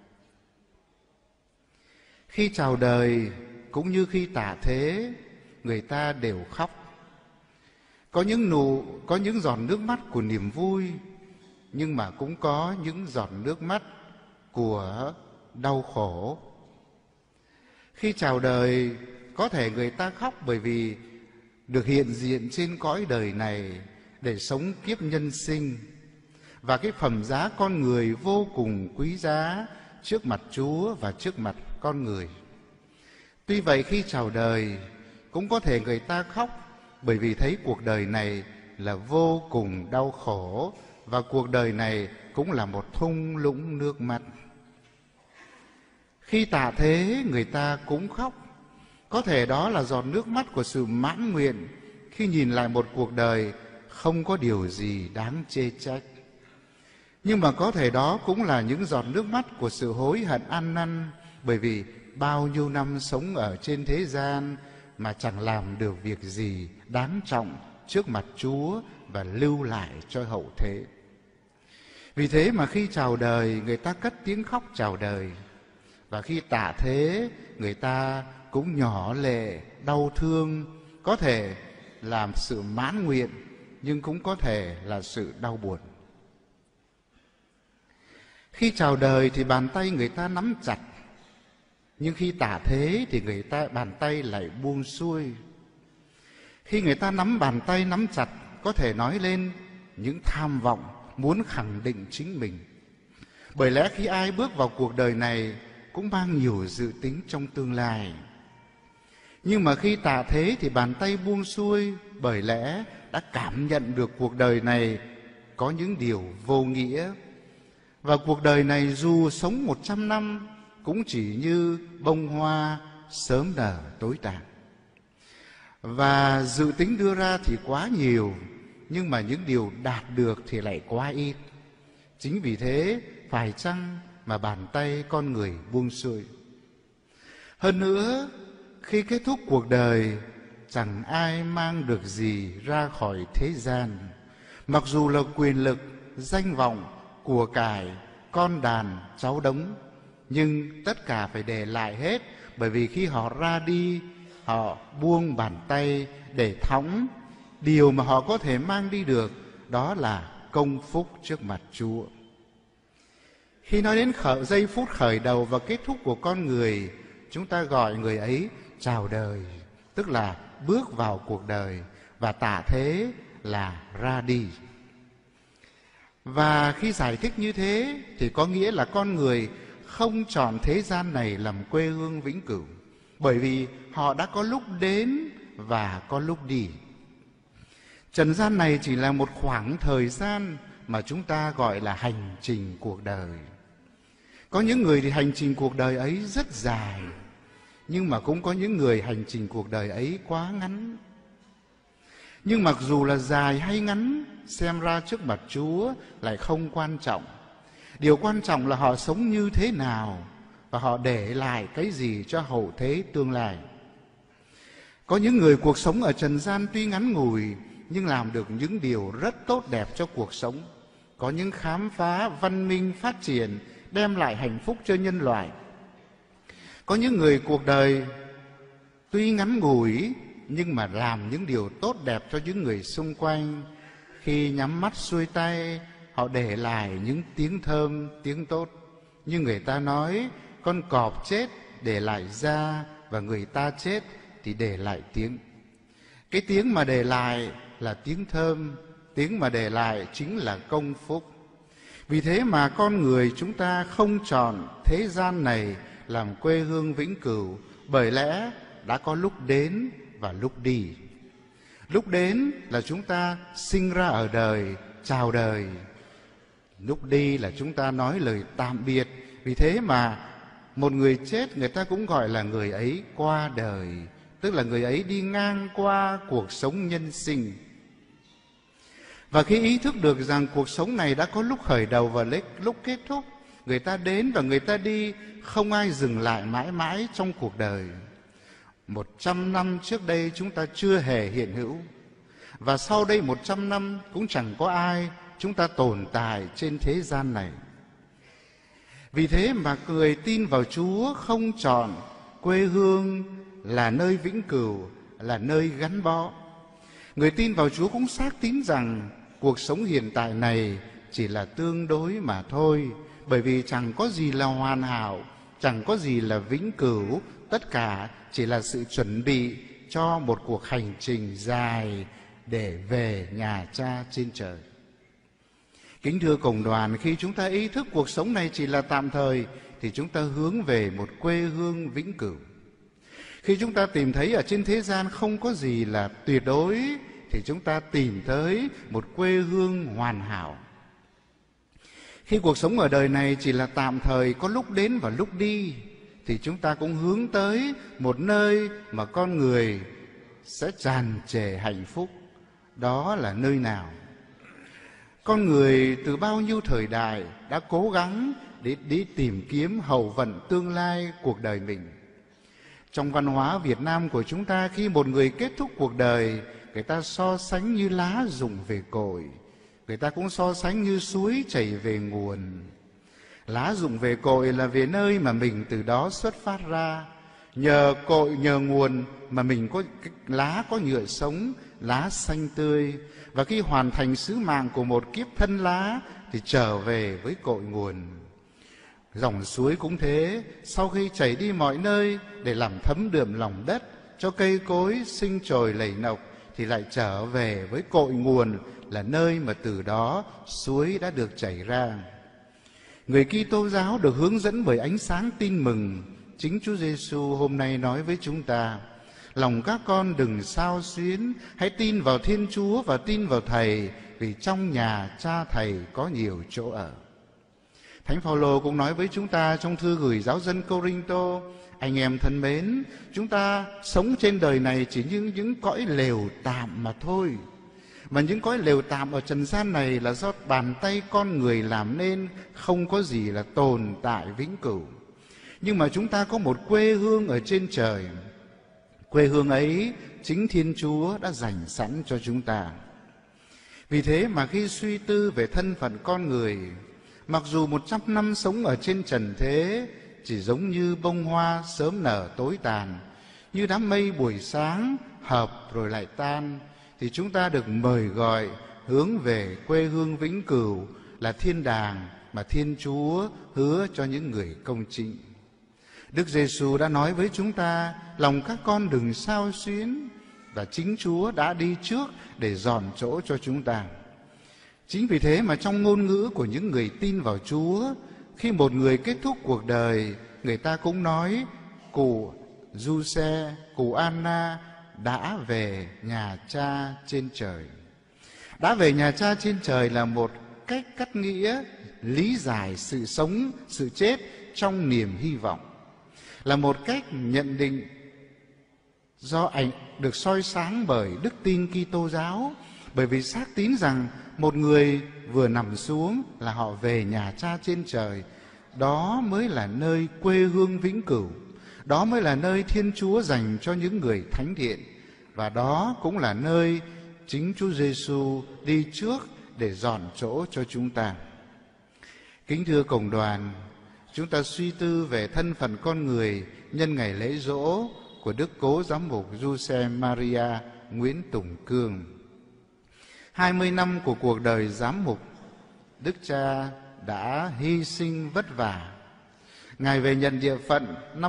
Khi chào đời cũng như khi tạ thế, người ta đều khóc. Có những giọt nước mắt của niềm vui, nhưng mà cũng có những giọt nước mắt của đau khổ. Khi chào đời, có thể người ta khóc bởi vì được hiện diện trên cõi đời này để sống kiếp nhân sinh, và cái phẩm giá con người vô cùng quý giá trước mặt Chúa và trước mặt con người. Tuy vậy khi chào đời cũng có thể người ta khóc, bởi vì thấy cuộc đời này là vô cùng đau khổ, và cuộc đời này cũng là một thung lũng nước mắt. Khi tạ thế người ta cũng khóc, có thể đó là giọt nước mắt của sự mãn nguyện khi nhìn lại một cuộc đời không có điều gì đáng chê trách. Nhưng mà có thể đó cũng là những giọt nước mắt của sự hối hận ăn năn, bởi vì bao nhiêu năm sống ở trên thế gian mà chẳng làm được việc gì đáng trọng trước mặt Chúa và lưu lại cho hậu thế. Vì thế mà khi chào đời người ta cất tiếng khóc chào đời, và khi tạ thế người ta cũng nhỏ lệ, đau thương, có thể làm sự mãn nguyện nhưng cũng có thể là sự đau buồn. Khi chào đời thì bàn tay người ta nắm chặt, nhưng khi tạ thế thì bàn tay lại buông xuôi. Khi người ta nắm bàn tay nắm chặt, có thể nói lên những tham vọng muốn khẳng định chính mình. Bởi lẽ khi ai bước vào cuộc đời này cũng mang nhiều dự tính trong tương lai. Nhưng mà khi tạ thế thì bàn tay buông xuôi, bởi lẽ đã cảm nhận được cuộc đời này có những điều vô nghĩa. Và cuộc đời này dù sống 100 năm cũng chỉ như bông hoa sớm nở tối tàn. Và dự tính đưa ra thì quá nhiều, nhưng mà những điều đạt được thì lại quá ít. Chính vì thế phải chăng mà bàn tay con người buông xuôi. Hơn nữa, khi kết thúc cuộc đời, chẳng ai mang được gì ra khỏi thế gian. Mặc dù là quyền lực, danh vọng, của cải, con đàn, cháu đống, nhưng tất cả phải để lại hết, bởi vì khi họ ra đi, họ buông bàn tay để thõng. Điều mà họ có thể mang đi được đó là công phúc trước mặt Chúa. Khi nói đến giây phút khởi đầu và kết thúc của con người, chúng ta gọi người ấy chào đời, tức là bước vào cuộc đời, và tạ thế là ra đi. Và khi giải thích như thế thì có nghĩa là con người không chọn thế gian này làm quê hương vĩnh cửu, bởi vì họ đã có lúc đến và có lúc đi. Trần gian này chỉ là một khoảng thời gian mà chúng ta gọi là hành trình cuộc đời. Có những người thì hành trình cuộc đời ấy rất dài, nhưng mà cũng có những người hành trình cuộc đời ấy quá ngắn. Nhưng mặc dù là dài hay ngắn, xem ra trước mặt Chúa lại không quan trọng. Điều quan trọng là họ sống như thế nào và họ để lại cái gì cho hậu thế tương lai. Có những người cuộc sống ở trần gian tuy ngắn ngủi nhưng làm được những điều rất tốt đẹp cho cuộc sống. Có những khám phá, văn minh, phát triển, đem lại hạnh phúc cho nhân loại. Có những người cuộc đời tuy ngắn ngủi nhưng mà làm những điều tốt đẹp cho những người xung quanh. Khi nhắm mắt xuôi tay, họ để lại những tiếng thơm, tiếng tốt. Như người ta nói, con cọp chết để lại da, và người ta chết thì để lại tiếng. Cái tiếng mà để lại là tiếng thơm, tiếng mà để lại chính là công phúc. Vì thế mà con người chúng ta không chọn thế gian này làm quê hương vĩnh cửu, bởi lẽ đã có lúc đến và lúc đi. Lúc đến là chúng ta sinh ra ở đời, chào đời. Lúc đi là chúng ta nói lời tạm biệt. Vì thế mà một người chết người ta cũng gọi là người ấy qua đời, tức là người ấy đi ngang qua cuộc sống nhân sinh. Và khi ý thức được rằng cuộc sống này đã có lúc khởi đầu và lúc kết thúc, người ta đến và người ta đi, không ai dừng lại mãi mãi trong cuộc đời. 100 năm trước đây chúng ta chưa hề hiện hữu, và sau đây 100 năm cũng chẳng có ai chúng ta tồn tại trên thế gian này. Vì thế mà người tin vào Chúa không chọn quê hương là nơi vĩnh cửu, là nơi gắn bó. Người tin vào Chúa cũng xác tín rằng cuộc sống hiện tại này chỉ là tương đối mà thôi, bởi vì chẳng có gì là hoàn hảo, chẳng có gì là vĩnh cửu, tất cả chỉ là sự chuẩn bị cho một cuộc hành trình dài để về nhà Cha trên trời. Kính thưa cộng đoàn, khi chúng ta ý thức cuộc sống này chỉ là tạm thời thì chúng ta hướng về một quê hương vĩnh cửu. Khi chúng ta tìm thấy ở trên thế gian không có gì là tuyệt đối thì chúng ta tìm tới một quê hương hoàn hảo. Khi cuộc sống ở đời này chỉ là tạm thời, có lúc đến và lúc đi, thì chúng ta cũng hướng tới một nơi mà con người sẽ tràn trề hạnh phúc. Đó là nơi nào? Con người từ bao nhiêu thời đại đã cố gắng để đi tìm kiếm hậu vận tương lai cuộc đời mình. Trong văn hóa Việt Nam của chúng ta, khi một người kết thúc cuộc đời, người ta so sánh như lá rụng về cội, người ta cũng so sánh như suối chảy về nguồn. Lá rụng về cội là về nơi mà mình từ đó xuất phát ra. Nhờ cội, nhờ nguồn mà mình có lá có nhựa sống, lá xanh tươi. Và khi hoàn thành sứ mạng của một kiếp thân lá thì trở về với cội nguồn. Dòng suối cũng thế, sau khi chảy đi mọi nơi để làm thấm đượm lòng đất, cho cây cối sinh trồi lầy nọc, thì lại trở về với cội nguồn là nơi mà từ đó suối đã được chảy ra. Người Kitô giáo được hướng dẫn bởi ánh sáng tin mừng. Chính Chúa Giêsu hôm nay nói với chúng ta: lòng các con đừng xao xuyến, hãy tin vào Thiên Chúa và tin vào Thầy, vì trong nhà Cha Thầy có nhiều chỗ ở. Thánh Phaolô cũng nói với chúng ta trong thư gửi giáo dân Cô-rinh-tô: anh em thân mến, chúng ta sống trên đời này chỉ như những cõi lều tạm mà thôi. Mà những cõi lều tạm ở trần gian này là do bàn tay con người làm nên, không có gì là tồn tại vĩnh cửu. Nhưng mà chúng ta có một quê hương ở trên trời. Quê hương ấy chính Thiên Chúa đã dành sẵn cho chúng ta. Vì thế mà khi suy tư về thân phận con người, mặc dù 100 năm sống ở trên trần thế chỉ giống như bông hoa sớm nở tối tàn, như đám mây buổi sáng hợp rồi lại tan, thì chúng ta được mời gọi hướng về quê hương vĩnh cửu là thiên đàng mà Thiên Chúa hứa cho những người công chính. Đức Giêsu đã nói với chúng ta: lòng các con đừng xao xuyến, và chính Chúa đã đi trước để dọn chỗ cho chúng ta. Chính vì thế mà trong ngôn ngữ của những người tin vào Chúa, khi một người kết thúc cuộc đời, người ta cũng nói: cụ Giuse, cụ Anna đã về nhà Cha trên trời. Đã về nhà Cha trên trời là một cách cắt nghĩa lý giải sự sống, sự chết trong niềm hy vọng, là một cách nhận định do được soi sáng bởi đức tin Kitô giáo. Bởi vì xác tín rằng một người vừa nằm xuống là họ về nhà Cha trên trời. Đó mới là nơi quê hương vĩnh cửu, đó mới là nơi Thiên Chúa dành cho những người thánh thiện, và đó cũng là nơi chính Chúa Giêsu đi trước để dọn chỗ cho chúng ta. Kính thưa cộng đoàn, chúng ta suy tư về thân phận con người nhân ngày lễ giỗ của Đức Cố Giám mục Giuse Maria Nguyễn Tùng Cương. 20 năm của cuộc đời giám mục, Đức Cha đã hy sinh vất vả. Ngài về nhận địa phận năm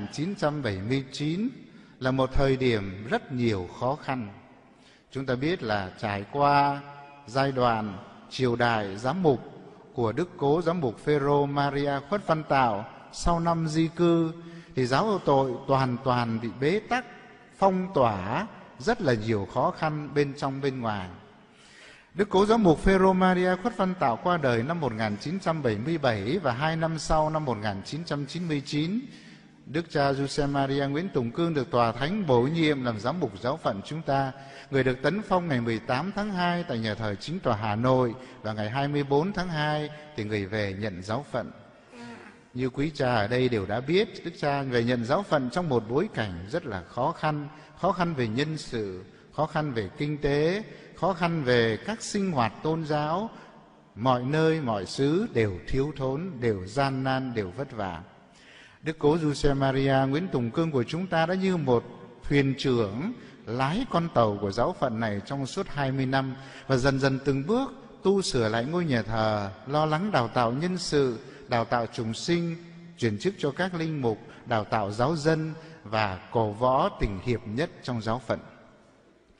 1979 là một thời điểm rất nhiều khó khăn. Chúng ta biết là trải qua giai đoạn triều đại giám mục của Đức Cố Giám mục Phêrô Maria Khuất Văn Tạo sau năm di cư, thì giáo hội tội toàn bị bế tắc, phong tỏa, rất là nhiều khó khăn bên trong bên ngoài. Đức Cố Giám mục Phêrô Maria Khuất Văn Tạo qua đời năm 1977 và 2 năm sau, năm 1999, Đức cha Giuse Maria Nguyễn Tùng Cương được Tòa Thánh bổ nhiệm làm giám mục giáo phận chúng ta. Người được tấn phong ngày 18 tháng 2 tại nhà thờ Chính tòa Hà Nội, và ngày 24 tháng 2 thì người về nhận giáo phận. Như quý cha ở đây đều đã biết, Đức cha về nhận giáo phận trong một bối cảnh rất là khó khăn về nhân sự, khó khăn về kinh tế, khó khăn về các sinh hoạt tôn giáo, mọi nơi mọi xứ đều thiếu thốn, đều gian nan, đều vất vả. Đức Cố Giuse Maria Nguyễn Tùng Cương của chúng ta đã như một thuyền trưởng lái con tàu của giáo phận này trong suốt 20 năm, và dần dần từng bước tu sửa lại ngôi nhà thờ, lo lắng đào tạo nhân sự, đào tạo trùng sinh, chuyển chức cho các linh mục, đào tạo giáo dân và cổ võ tình hiệp nhất trong giáo phận.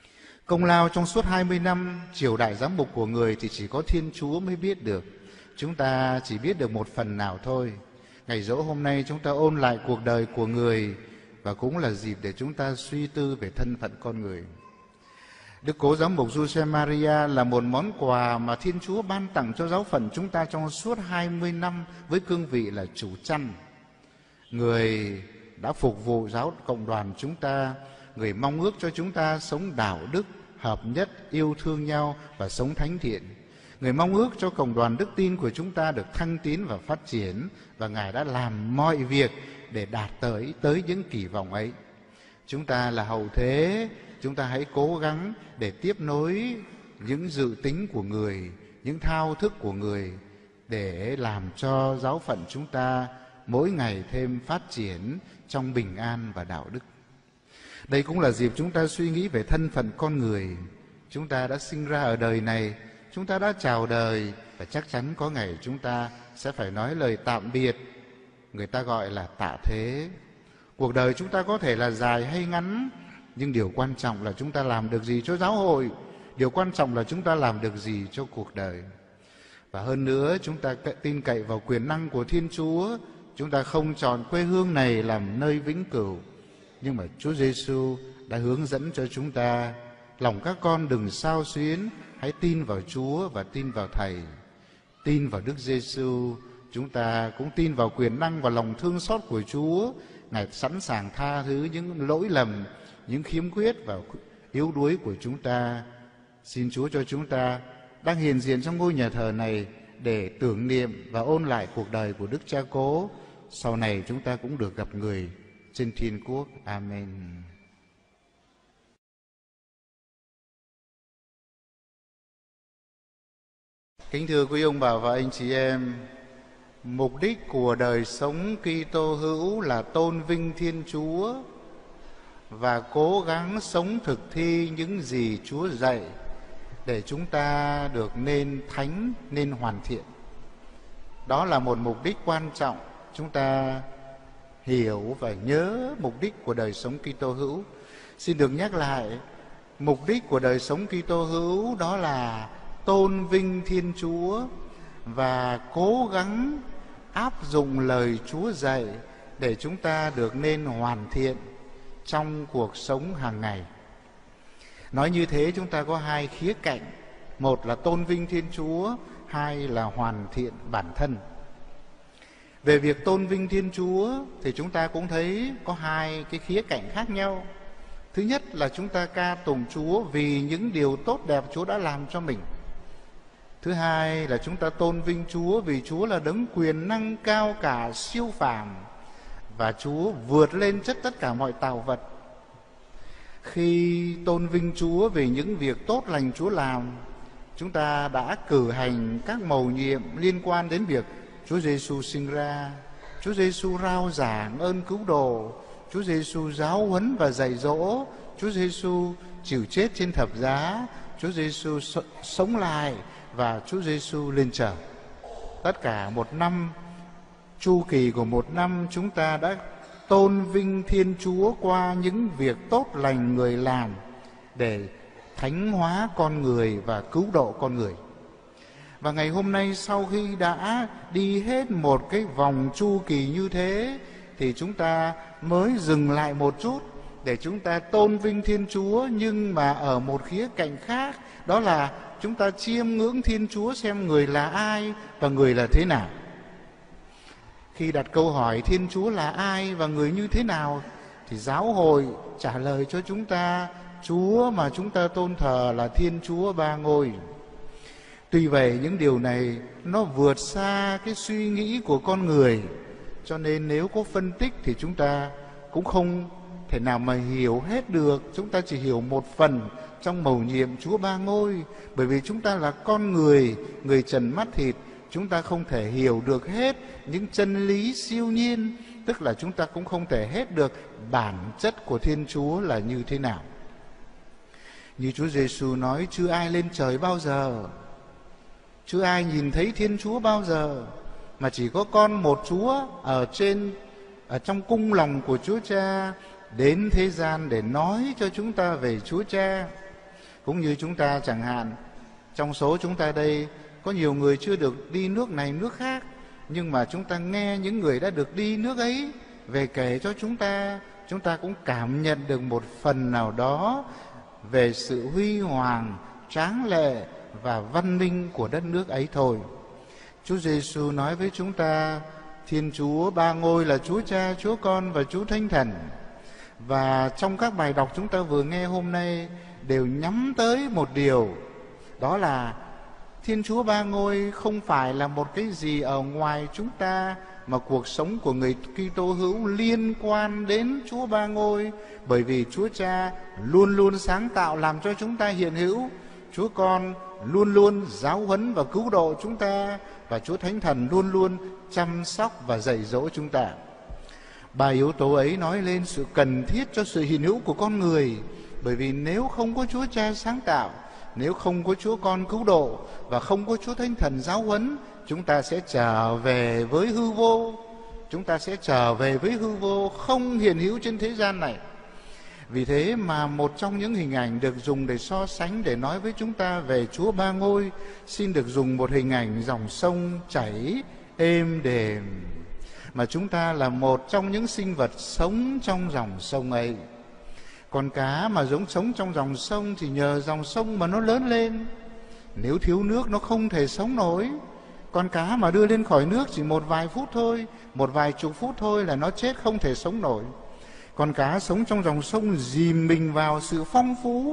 Công lao trong suốt 20 năm triều đại giám mục của người thì chỉ có Thiên Chúa mới biết được. Chúng ta chỉ biết được một phần nào thôi. Ngày dỗ hôm nay chúng ta ôn lại cuộc đời của người và cũng là dịp để chúng ta suy tư về thân phận con người. Đức Cố Giám mục Giuse Maria là một món quà mà Thiên Chúa ban tặng cho giáo phận chúng ta trong suốt 20 năm với cương vị là chủ chăn. Người đã phục vụ giáo cộng đoàn chúng ta, người mong ước cho chúng ta sống đạo đức, hợp nhất, yêu thương nhau và sống thánh thiện. Người mong ước cho cộng đoàn đức tin của chúng ta được thăng tiến và phát triển, và Ngài đã làm mọi việc để đạt tới những kỳ vọng ấy. Chúng ta là hậu thế, chúng ta hãy cố gắng để tiếp nối những dự tính của người, những thao thức của người để làm cho giáo phận chúng ta mỗi ngày thêm phát triển trong bình an và đạo đức. Đây cũng là dịp chúng ta suy nghĩ về thân phận con người. Chúng ta đã sinh ra ở đời này, chúng ta đã chào đời và chắc chắn có ngày chúng ta sẽ phải nói lời tạm biệt. Người ta gọi là tạ thế. Cuộc đời chúng ta có thể là dài hay ngắn, nhưng điều quan trọng là chúng ta làm được gì cho giáo hội. Điều quan trọng là chúng ta làm được gì cho cuộc đời. Và hơn nữa, chúng ta tin cậy vào quyền năng của Thiên Chúa. Chúng ta không chọn quê hương này làm nơi vĩnh cửu, nhưng mà Chúa Giêsu đã hướng dẫn cho chúng ta. Lòng các con đừng xao xuyến, hãy tin vào Chúa và tin vào Thầy. Tin vào Đức Giêsu, chúng ta cũng tin vào quyền năng và lòng thương xót của Chúa. Ngài sẵn sàng tha thứ những lỗi lầm, những khiếm khuyết và yếu đuối của chúng ta. Xin Chúa cho chúng ta đang hiện diện trong ngôi nhà thờ này để tưởng niệm và ôn lại cuộc đời của Đức Cha Cố. Sau này chúng ta cũng được gặp người trên thiên quốc. Amen. Kính thưa quý ông bà và anh chị em, mục đích của đời sống Kitô hữu là tôn vinh Thiên Chúa và cố gắng sống thực thi những gì Chúa dạy để chúng ta được nên thánh, nên hoàn thiện. Đó là một mục đích quan trọng. Chúng ta hiểu và nhớ mục đích của đời sống Kitô hữu. Xin được nhắc lại, mục đích của đời sống Kitô hữu đó là tôn vinh Thiên Chúa và cố gắng áp dụng lời Chúa dạy để chúng ta được nên hoàn thiện trong cuộc sống hàng ngày. Nói như thế chúng ta có hai khía cạnh. Một là tôn vinh Thiên Chúa, hai là hoàn thiện bản thân. Về việc tôn vinh Thiên Chúa thì chúng ta cũng thấy có hai cái khía cạnh khác nhau. Thứ nhất là chúng ta ca tụng Chúa vì những điều tốt đẹp Chúa đã làm cho mình. Thứ hai là chúng ta tôn vinh Chúa vì Chúa là đấng quyền năng cao cả siêu phàm và Chúa vượt lên tất cả mọi tạo vật. Khi tôn vinh Chúa vì những việc tốt lành Chúa làm, chúng ta đã cử hành các mầu nhiệm liên quan đến việc Chúa Giêsu sinh ra, Chúa Giêsu rao giảng ơn cứu độ, Chúa Giêsu giáo huấn và dạy dỗ, Chúa Giêsu chịu chết trên thập giá, Chúa Giêsu sống lại và Chúa Giêsu lên trời. Tất cả một năm, chu kỳ của một năm, chúng ta đã tôn vinh Thiên Chúa qua những việc tốt lành người làm để thánh hóa con người và cứu độ con người. Và ngày hôm nay, sau khi đã đi hết một cái vòng chu kỳ như thế, thì chúng ta mới dừng lại một chút để chúng ta tôn vinh Thiên Chúa, nhưng mà ở một khía cạnh khác, đó là chúng ta chiêm ngưỡng Thiên Chúa xem người là ai và người là thế nào. Khi đặt câu hỏi Thiên Chúa là ai và người như thế nào, thì giáo hội trả lời cho chúng ta, Chúa mà chúng ta tôn thờ là Thiên Chúa ba ngôi. Tuy vậy những điều này nó vượt xa cái suy nghĩ của con người, cho nên nếu có phân tích thì chúng ta cũng không thể nào mà hiểu hết được. Chúng ta chỉ hiểu một phần trong mầu nhiệm Chúa ba ngôi, bởi vì chúng ta là con người, người trần mắt thịt, chúng ta không thể hiểu được hết những chân lý siêu nhiên, tức là chúng ta cũng không thể hết được bản chất của Thiên Chúa là như thế nào. Như Chúa Giêsu nói, chưa ai lên trời bao giờ, chưa ai nhìn thấy Thiên Chúa bao giờ, mà chỉ có con một Chúa ở trong cung lòng của Chúa Cha đến thế gian để nói cho chúng ta về Chúa Cha. Cũng như chúng ta chẳng hạn, trong số chúng ta đây có nhiều người chưa được đi nước này nước khác, nhưng mà chúng ta nghe những người đã được đi nước ấy về kể cho chúng ta cũng cảm nhận được một phần nào đó về sự huy hoàng, tráng lệ và văn minh của đất nước ấy thôi. Chúa Giêsu nói với chúng ta, Thiên Chúa Ba Ngôi là Chúa Cha, Chúa Con và Chúa Thánh Thần. Và trong các bài đọc chúng ta vừa nghe hôm nay đều nhắm tới một điều, đó là Thiên Chúa Ba Ngôi không phải là một cái gì ở ngoài chúng ta, mà cuộc sống của người Kitô hữu liên quan đến Chúa Ba Ngôi, bởi vì Chúa Cha luôn luôn sáng tạo làm cho chúng ta hiện hữu, Chúa Con luôn luôn giáo huấn và cứu độ chúng ta, và Chúa Thánh Thần luôn luôn chăm sóc và dạy dỗ chúng ta. Ba yếu tố ấy nói lên sự cần thiết cho sự hiện hữu của con người, bởi vì nếu không có Chúa Cha sáng tạo, nếu không có Chúa Con cứu độ và không có Chúa Thánh Thần giáo huấn, chúng ta sẽ trở về với hư vô. Chúng ta sẽ trở về với hư vô, không hiện hữu trên thế gian này. Vì thế mà một trong những hình ảnh được dùng để so sánh, để nói với chúng ta về Chúa Ba Ngôi, xin được dùng một hình ảnh dòng sông chảy êm đềm, mà chúng ta là một trong những sinh vật sống trong dòng sông ấy. Con cá mà sống trong dòng sông thì nhờ dòng sông mà nó lớn lên. Nếu thiếu nước nó không thể sống nổi. Con cá mà đưa lên khỏi nước chỉ một vài phút thôi, một vài chục phút thôi là nó chết, không thể sống nổi. Con cá sống trong dòng sông dìm mình vào sự phong phú,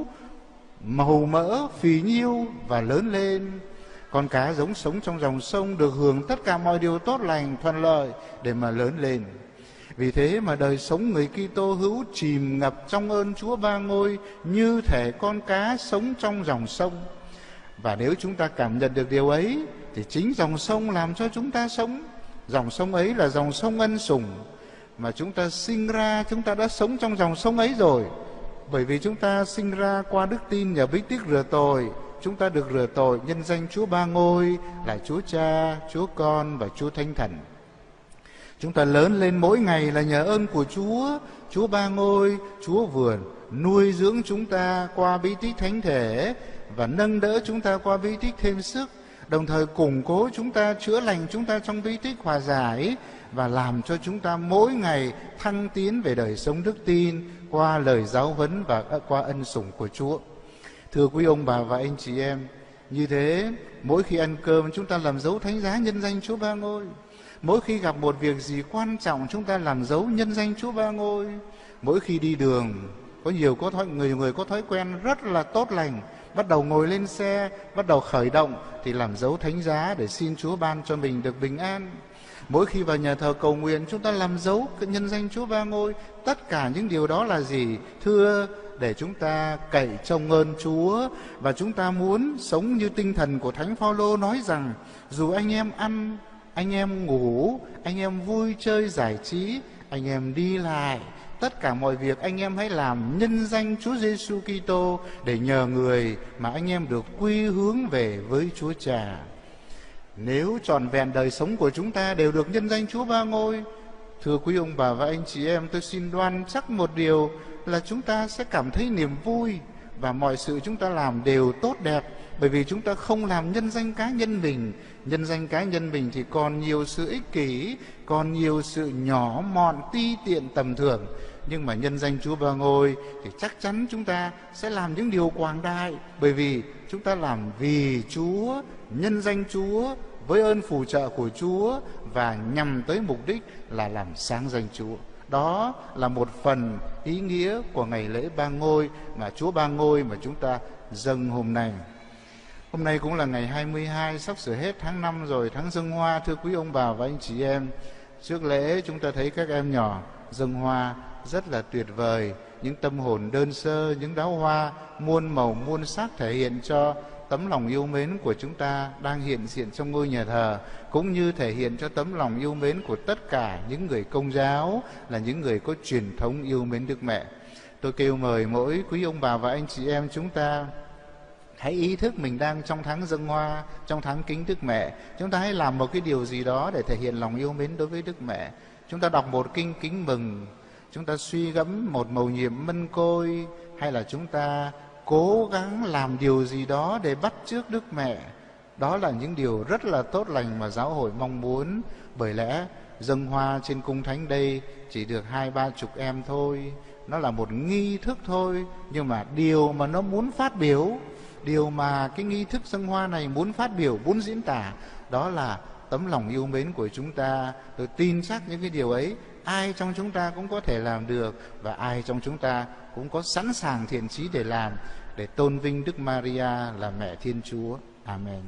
màu mỡ, phì nhiêu và lớn lên. Con cá sống trong dòng sông được hưởng tất cả mọi điều tốt lành, thuận lợi để mà lớn lên. Vì thế mà đời sống người Kitô hữu chìm ngập trong ơn Chúa Ba Ngôi như thể con cá sống trong dòng sông. Và nếu chúng ta cảm nhận được điều ấy thì chính dòng sông làm cho chúng ta sống. Dòng sông ấy là dòng sông ân sủng, mà chúng ta sinh ra, chúng ta đã sống trong dòng sông ấy rồi. Bởi vì chúng ta sinh ra qua đức tin nhờ bí tích rửa tội, chúng ta được rửa tội nhân danh Chúa Ba Ngôi là Chúa Cha, Chúa Con và Chúa Thánh Thần. Chúng ta lớn lên mỗi ngày là nhờ ơn của Chúa, Chúa Ba Ngôi. Chúa vừa nuôi dưỡng chúng ta qua bí tích thánh thể và nâng đỡ chúng ta qua bí tích thêm sức, đồng thời củng cố chúng ta, chữa lành chúng ta trong bí tích hòa giải, và làm cho chúng ta mỗi ngày thăng tiến về đời sống đức tin qua lời giáo huấn và qua ân sủng của Chúa. Thưa quý ông bà và anh chị em, như thế mỗi khi ăn cơm chúng ta làm dấu thánh giá nhân danh Chúa Ba Ngôi. Mỗi khi gặp một việc gì quan trọng chúng ta làm dấu nhân danh Chúa Ba Ngôi. Mỗi khi đi đường, có nhiều người có thói quen rất là tốt lành, bắt đầu ngồi lên xe, bắt đầu khởi động thì làm dấu thánh giá để xin Chúa ban cho mình được bình an. Mỗi khi vào nhà thờ cầu nguyện chúng ta làm dấu nhân danh Chúa Ba Ngôi. Tất cả những điều đó là gì? Thưa, để chúng ta cậy trông ơn Chúa, và chúng ta muốn sống như tinh thần của Thánh Phaolô nói rằng dù anh em ăn, anh em ngủ, anh em vui chơi giải trí, anh em đi lại, tất cả mọi việc anh em hãy làm nhân danh Chúa Giêsu Kitô, để nhờ người mà anh em được quy hướng về với Chúa Cha. Nếu trọn vẹn đời sống của chúng ta đều được nhân danh Chúa Ba Ngôi, thưa quý ông bà và anh chị em, tôi xin đoan chắc một điều là chúng ta sẽ cảm thấy niềm vui và mọi sự chúng ta làm đều tốt đẹp, bởi vì chúng ta không làm nhân danh cá nhân mình. Nhân danh cá nhân mình thì còn nhiều sự ích kỷ, còn nhiều sự nhỏ mọn, ti tiện, tầm thường. Nhưng mà nhân danh Chúa Ba Ngôi thì chắc chắn chúng ta sẽ làm những điều quảng đại, bởi vì chúng ta làm vì Chúa, nhân danh Chúa, với ơn phù trợ của Chúa, và nhằm tới mục đích là làm sáng danh Chúa. Đó là một phần ý nghĩa của ngày lễ Ba Ngôi mà Chúa Ba Ngôi mà chúng ta dâng hôm nay. Hôm nay cũng là ngày 22, sắp sửa hết tháng 5 rồi, tháng dâng hoa. Thưa quý ông bà và anh chị em, trước lễ chúng ta thấy các em nhỏ dâng hoa rất là tuyệt vời. Những tâm hồn đơn sơ, những đóa hoa muôn màu muôn sắc thể hiện cho tấm lòng yêu mến của chúng ta đang hiện diện trong ngôi nhà thờ, cũng như thể hiện cho tấm lòng yêu mến của tất cả những người Công giáo, là những người có truyền thống yêu mến Đức Mẹ. Tôi kêu mời mỗi quý ông bà và anh chị em chúng ta hãy ý thức mình đang trong tháng dâng hoa, trong tháng kính Đức Mẹ. Chúng ta hãy làm một cái điều gì đó để thể hiện lòng yêu mến đối với Đức Mẹ. Chúng ta đọc một kinh kính mừng, chúng ta suy gẫm một mầu nhiệm mân côi, hay là chúng ta cố gắng làm điều gì đó để bắt chước Đức Mẹ. Đó là những điều rất là tốt lành mà giáo hội mong muốn. Bởi lẽ dâng hoa trên cung thánh đây chỉ được 20-30 em thôi. Nó là một nghi thức thôi. Nhưng mà điều mà nó muốn phát biểu, điều mà cái nghi thức dâng hoa này muốn phát biểu, muốn diễn tả, đó là tấm lòng yêu mến của chúng ta. Tôi tin chắc những cái điều ấy ai trong chúng ta cũng có thể làm được, và ai trong chúng ta cũng có sẵn sàng thiện chí để làm, để tôn vinh Đức Maria là Mẹ Thiên Chúa. Amen.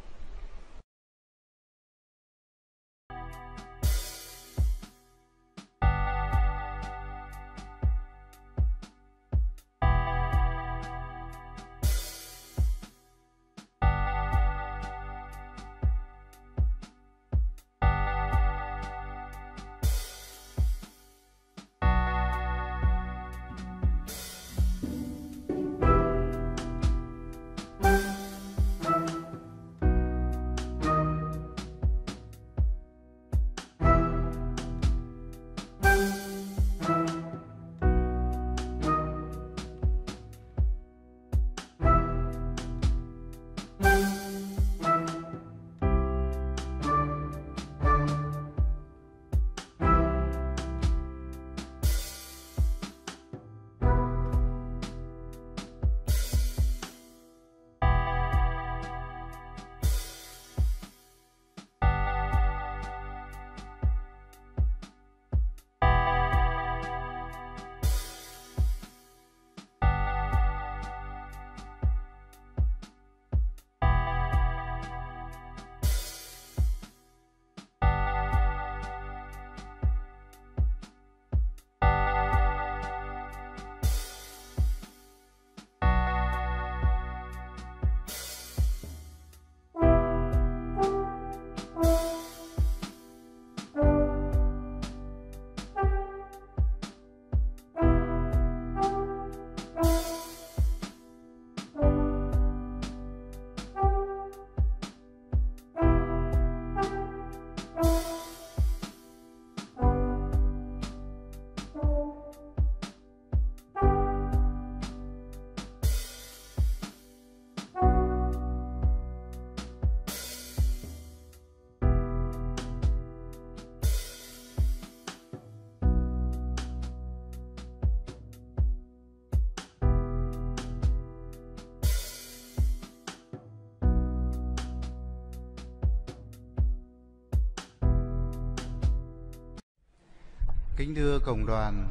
Kính thưa cộng đoàn,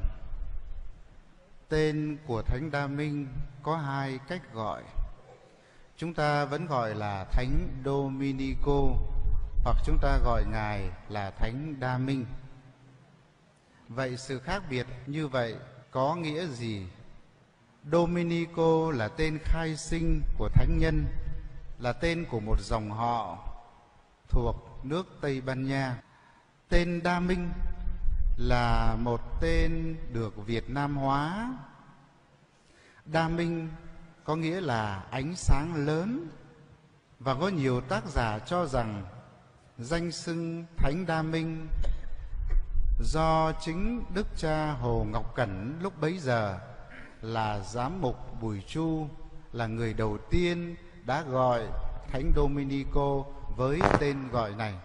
tên của Thánh Đa Minh có hai cách gọi. Chúng ta vẫn gọi là Thánh Dominico, hoặc chúng ta gọi Ngài là Thánh Đa Minh. Vậy sự khác biệt như vậy có nghĩa gì? Dominico là tên khai sinh của thánh nhân, là tên của một dòng họ thuộc nước Tây Ban Nha. Tên Đa Minh là một tên được Việt Nam hóa. Đa Minh có nghĩa là ánh sáng lớn, và có nhiều tác giả cho rằng danh xưng Thánh Đa Minh do chính Đức cha Hồ Ngọc Cẩn lúc bấy giờ là giám mục Bùi Chu là người đầu tiên đã gọi Thánh Dominico với tên gọi này.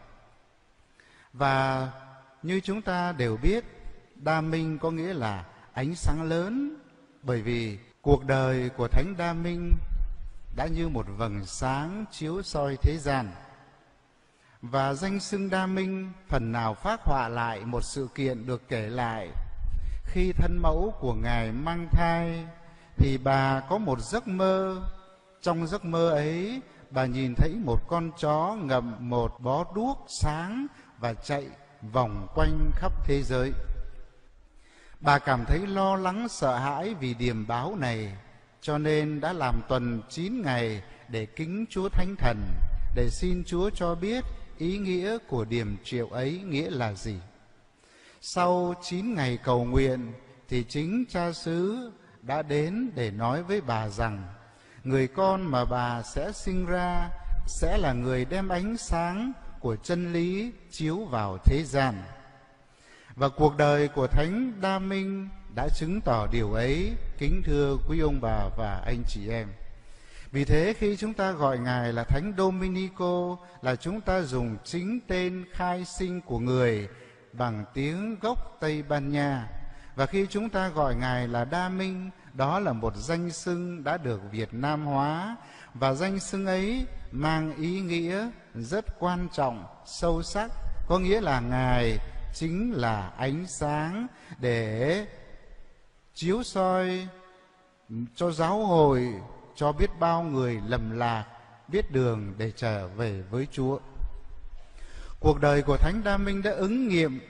Và như chúng ta đều biết, Đa Minh có nghĩa là ánh sáng lớn, bởi vì cuộc đời của Thánh Đa Minh đã như một vầng sáng chiếu soi thế gian. Và danh xưng Đa Minh phần nào phác họa lại một sự kiện được kể lại. Khi thân mẫu của Ngài mang thai thì bà có một giấc mơ. Trong giấc mơ ấy, bà nhìn thấy một con chó ngậm một bó đuốc sáng và chạy vòng quanh khắp thế giới. Bà cảm thấy lo lắng sợ hãi vì điềm báo này, cho nên đã làm tuần 9 ngày để kính Chúa Thánh Thần, để xin Chúa cho biết ý nghĩa của điềm triệu ấy nghĩa là gì. Sau 9 ngày cầu nguyện thì chính cha xứ đã đến để nói với bà rằng người con mà bà sẽ sinh ra sẽ là người đem ánh sáng của chân lý chiếu vào thế gian. Và cuộc đời của Thánh Đa Minh đã chứng tỏ điều ấy, kính thưa quý ông bà và anh chị em. Vì thế khi chúng ta gọi Ngài là Thánh Dominico là chúng ta dùng chính tên khai sinh của người bằng tiếng gốc Tây Ban Nha. Và khi chúng ta gọi Ngài là Đa Minh, đó là một danh xưng đã được Việt Nam hóa, và danh xưng ấy mang ý nghĩa rất quan trọng, sâu sắc, có nghĩa là Ngài chính là ánh sáng để chiếu soi cho giáo hội, cho biết bao người lầm lạc biết đường để trở về với Chúa. Cuộc đời của Thánh Đa Minh đã ứng nghiệm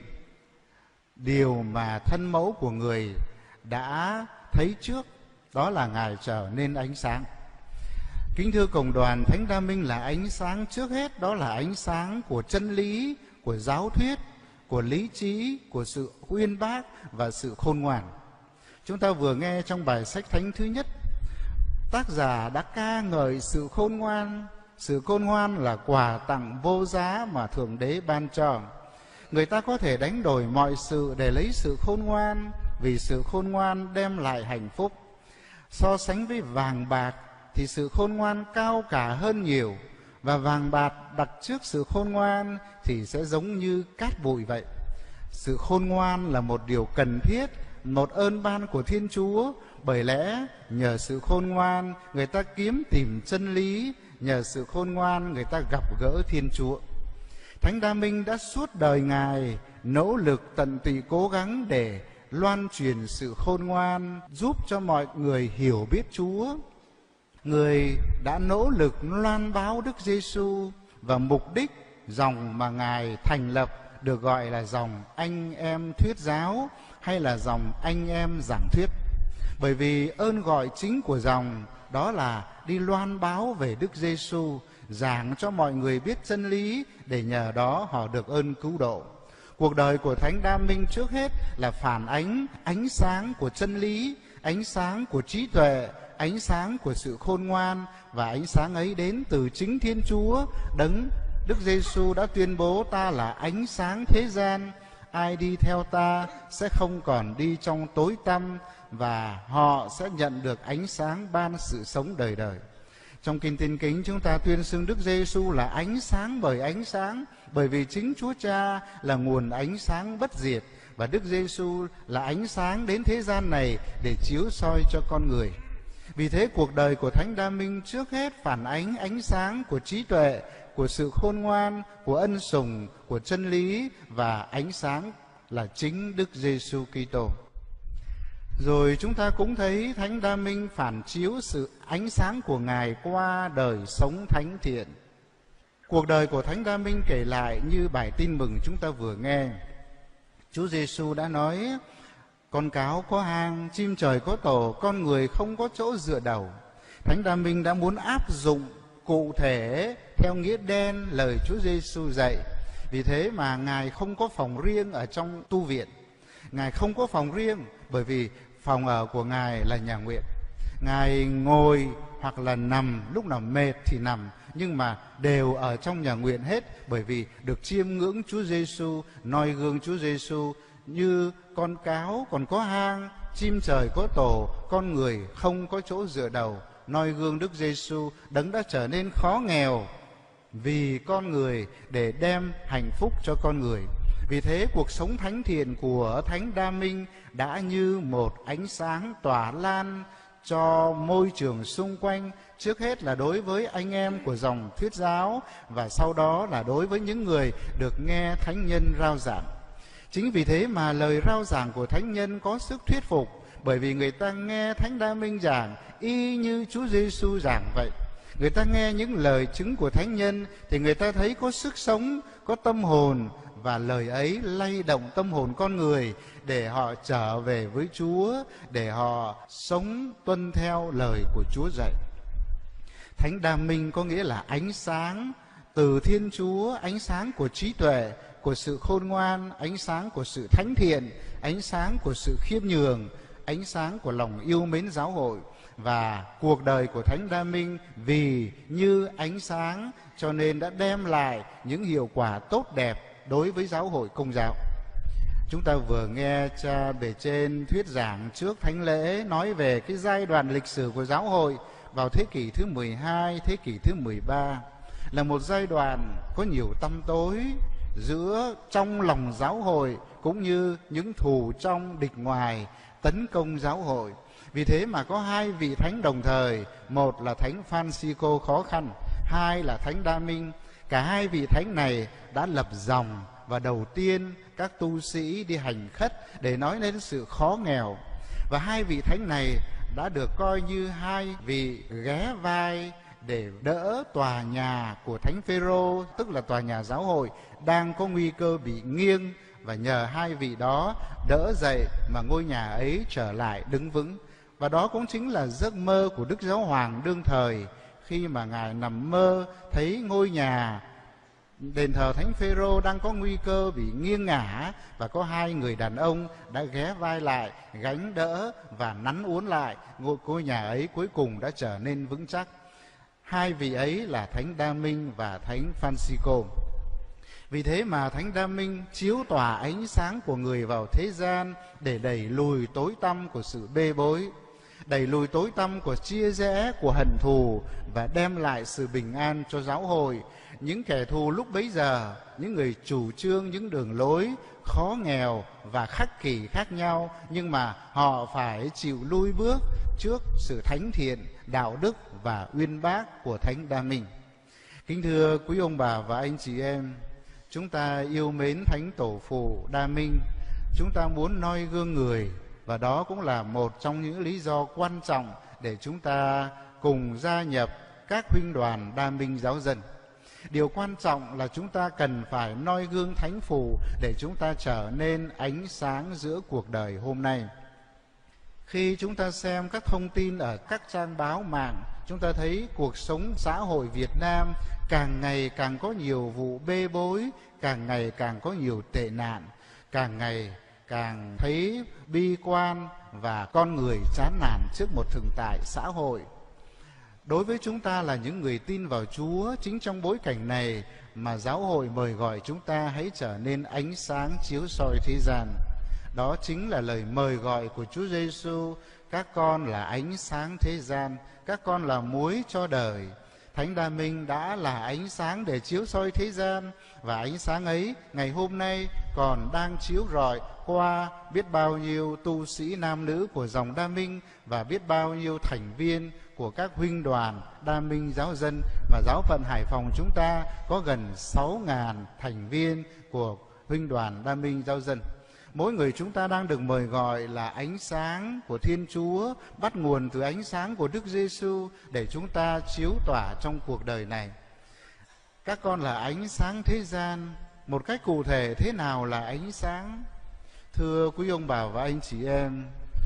điều mà thân mẫu của người đã thấy trước, đó là Ngài trở nên ánh sáng. Kính thưa cộng đoàn, Thánh Đa Minh là ánh sáng trước hết, đó là ánh sáng của chân lý, của giáo thuyết, của lý trí, của sự uyên bác và sự khôn ngoan. Chúng ta vừa nghe trong bài sách thánh thứ nhất, tác giả đã ca ngợi sự khôn ngoan. Sự khôn ngoan là quà tặng vô giá mà Thượng Đế ban cho. Người ta có thể đánh đổi mọi sự để lấy sự khôn ngoan, vì sự khôn ngoan đem lại hạnh phúc. So sánh với vàng bạc thì sự khôn ngoan cao cả hơn nhiều, và vàng bạc đặt trước sự khôn ngoan thì sẽ giống như cát bụi vậy. Sự khôn ngoan là một điều cần thiết, một ơn ban của Thiên Chúa, bởi lẽ nhờ sự khôn ngoan người ta kiếm tìm chân lý, nhờ sự khôn ngoan người ta gặp gỡ Thiên Chúa. Thánh Đa Minh đã suốt đời Ngài nỗ lực tận tụy cố gắng để loan truyền sự khôn ngoan, giúp cho mọi người hiểu biết Chúa. Người đã nỗ lực loan báo Đức Giêsu, và mục đích dòng mà Ngài thành lập được gọi là dòng anh em thuyết giáo hay là dòng anh em giảng thuyết. Bởi vì ơn gọi chính của dòng đó là đi loan báo về Đức Giêsu, giảng cho mọi người biết chân lý để nhờ đó họ được ơn cứu độ. Cuộc đời của Thánh Đa Minh trước hết là phản ánh sáng của chân lý, ánh sáng của trí tuệ, ánh sáng của sự khôn ngoan, và ánh sáng ấy đến từ chính Thiên Chúa. Đấng Đức Giêsu đã tuyên bố: ta là ánh sáng thế gian, ai đi theo ta sẽ không còn đi trong tối tăm, và họ sẽ nhận được ánh sáng ban sự sống đời đời. Trong Kinh Tiên Kính chúng ta tuyên xưng Đức Giêsu là ánh sáng bởi ánh sáng, bởi vì chính Chúa Cha là nguồn ánh sáng bất diệt, và Đức Giêsu là ánh sáng đến thế gian này để chiếu soi cho con người. Vì thế cuộc đời của Thánh Đa Minh trước hết phản ánh sáng của trí tuệ, của sự khôn ngoan, của ân sủng, của chân lý, và ánh sáng là chính Đức Giêsu Kitô. Rồi chúng ta cũng thấy Thánh Đa Minh phản chiếu sự ánh sáng của Ngài qua đời sống thánh thiện. Cuộc đời của Thánh Đa Minh kể lại như bài tin mừng chúng ta vừa nghe. Chúa Giêsu đã nói: con cáo có hang, chim trời có tổ, con người không có chỗ dựa đầu. Thánh Đa Minh đã muốn áp dụng cụ thể theo nghĩa đen lời Chúa Giêsu dạy. Vì thế mà Ngài không có phòng riêng ở trong tu viện. Ngài không có phòng riêng bởi vì phòng ở của Ngài là nhà nguyện. Ngài ngồi hoặc là nằm, lúc nào mệt thì nằm, nhưng mà đều ở trong nhà nguyện hết, bởi vì được chiêm ngưỡng Chúa Giêsu, noi gương Chúa Giêsu. Như con cáo còn có hang, chim trời có tổ, con người không có chỗ dựa đầu, noi gương Đức Giêsu, đấng đã trở nên khó nghèo vì con người để đem hạnh phúc cho con người. Vì thế cuộc sống thánh thiện của Thánh Đa Minh đã như một ánh sáng tỏa lan cho môi trường xung quanh, trước hết là đối với anh em của dòng thuyết giáo, và sau đó là đối với những người được nghe thánh nhân rao giảng. Chính vì thế mà lời rao giảng của thánh nhân có sức thuyết phục, bởi vì người ta nghe Thánh Đa Minh giảng y như Chúa Giêsu giảng vậy. Người ta nghe những lời chứng của thánh nhân thì người ta thấy có sức sống, có tâm hồn, và lời ấy lay động tâm hồn con người để họ trở về với Chúa, để họ sống tuân theo lời của Chúa dạy. Thánh Đa Minh có nghĩa là ánh sáng từ Thiên Chúa, ánh sáng của trí tuệ, của sự khôn ngoan, ánh sáng của sự thánh thiện, ánh sáng của sự khiêm nhường, ánh sáng của lòng yêu mến giáo hội. Và cuộc đời của Thánh Đa Minh vì như ánh sáng cho nên đã đem lại những hiệu quả tốt đẹp đối với giáo hội Công giáo. Chúng ta vừa nghe cha bề trên thuyết giảng trước thánh lễ nói về cái giai đoạn lịch sử của giáo hội vào thế kỷ thứ 12, thế kỷ thứ 13, là một giai đoạn có nhiều tăm tối giữa trong lòng giáo hội cũng như những thù trong địch ngoài tấn công giáo hội. Vì thế mà có hai vị thánh đồng thời, một là thánh Francisco khó khăn, hai là thánh Đa Minh. Cả hai vị thánh này đã lập dòng và đầu tiên các tu sĩ đi hành khất để nói đến sự khó nghèo. Và hai vị thánh này đã được coi như hai vị ghé vai để đỡ tòa nhà của thánh Phêrô, tức là tòa nhà giáo hội đang có nguy cơ bị nghiêng, và nhờ hai vị đó đỡ dậy mà ngôi nhà ấy trở lại đứng vững. Và đó cũng chính là giấc mơ của Đức Giáo Hoàng đương thời, khi mà Ngài nằm mơ thấy ngôi nhà đền thờ thánh Phêrô đang có nguy cơ bị nghiêng ngả, và có hai người đàn ông đã ghé vai lại, gánh đỡ và nắn uốn lại, ngôi nhà ấy cuối cùng đã trở nên vững chắc. Hai vị ấy là thánh Đa Minh và thánh Francisco. Vì thế mà thánh Đa Minh chiếu tỏa ánh sáng của người vào thế gian để đẩy lùi tối tăm của sự bê bối, đẩy lùi tối tăm của chia rẽ, của hận thù, và đem lại sự bình an cho giáo hội. Những kẻ thù lúc bấy giờ, những người chủ trương những đường lối khó nghèo và khắc kỷ khác nhau, nhưng mà họ phải chịu lui bước trước sự thánh thiện, đạo đức và uyên bác của thánh Đa Minh. Kính thưa quý ông bà và anh chị em, chúng ta yêu mến thánh tổ phụ Đa Minh, chúng ta muốn noi gương người, và đó cũng là một trong những lý do quan trọng để chúng ta cùng gia nhập các huynh đoàn Đa Minh giáo dân. Điều quan trọng là chúng ta cần phải noi gương thánh phụ để chúng ta trở nên ánh sáng giữa cuộc đời hôm nay. Khi chúng ta xem các thông tin ở các trang báo mạng, chúng ta thấy cuộc sống xã hội Việt Nam càng ngày càng có nhiều vụ bê bối, càng ngày càng có nhiều tệ nạn, càng ngày càng thấy bi quan và con người chán nản trước một thực tại xã hội. Đối với chúng ta là những người tin vào Chúa, chính trong bối cảnh này mà giáo hội mời gọi chúng ta hãy trở nên ánh sáng chiếu soi thế gian. Đó chính là lời mời gọi của Chúa Giêsu: các con là ánh sáng thế gian, các con là muối cho đời. Thánh Đa Minh đã là ánh sáng để chiếu soi thế gian, và ánh sáng ấy ngày hôm nay còn đang chiếu rọi qua biết bao nhiêu tu sĩ nam nữ của dòng Đa Minh và biết bao nhiêu thành viên của các huynh đoàn Đa Minh giáo dân, mà giáo phận Hải Phòng chúng ta có gần 6.000 thành viên của huynh đoàn Đa Minh giáo dân. Mỗi người chúng ta đang được mời gọi là ánh sáng của Thiên Chúa, bắt nguồn từ ánh sáng của Đức Giêsu để chúng ta chiếu tỏa trong cuộc đời này. Các con là ánh sáng thế gian. Một cách cụ thể, thế nào là ánh sáng? Thưa quý ông bà và anh chị em,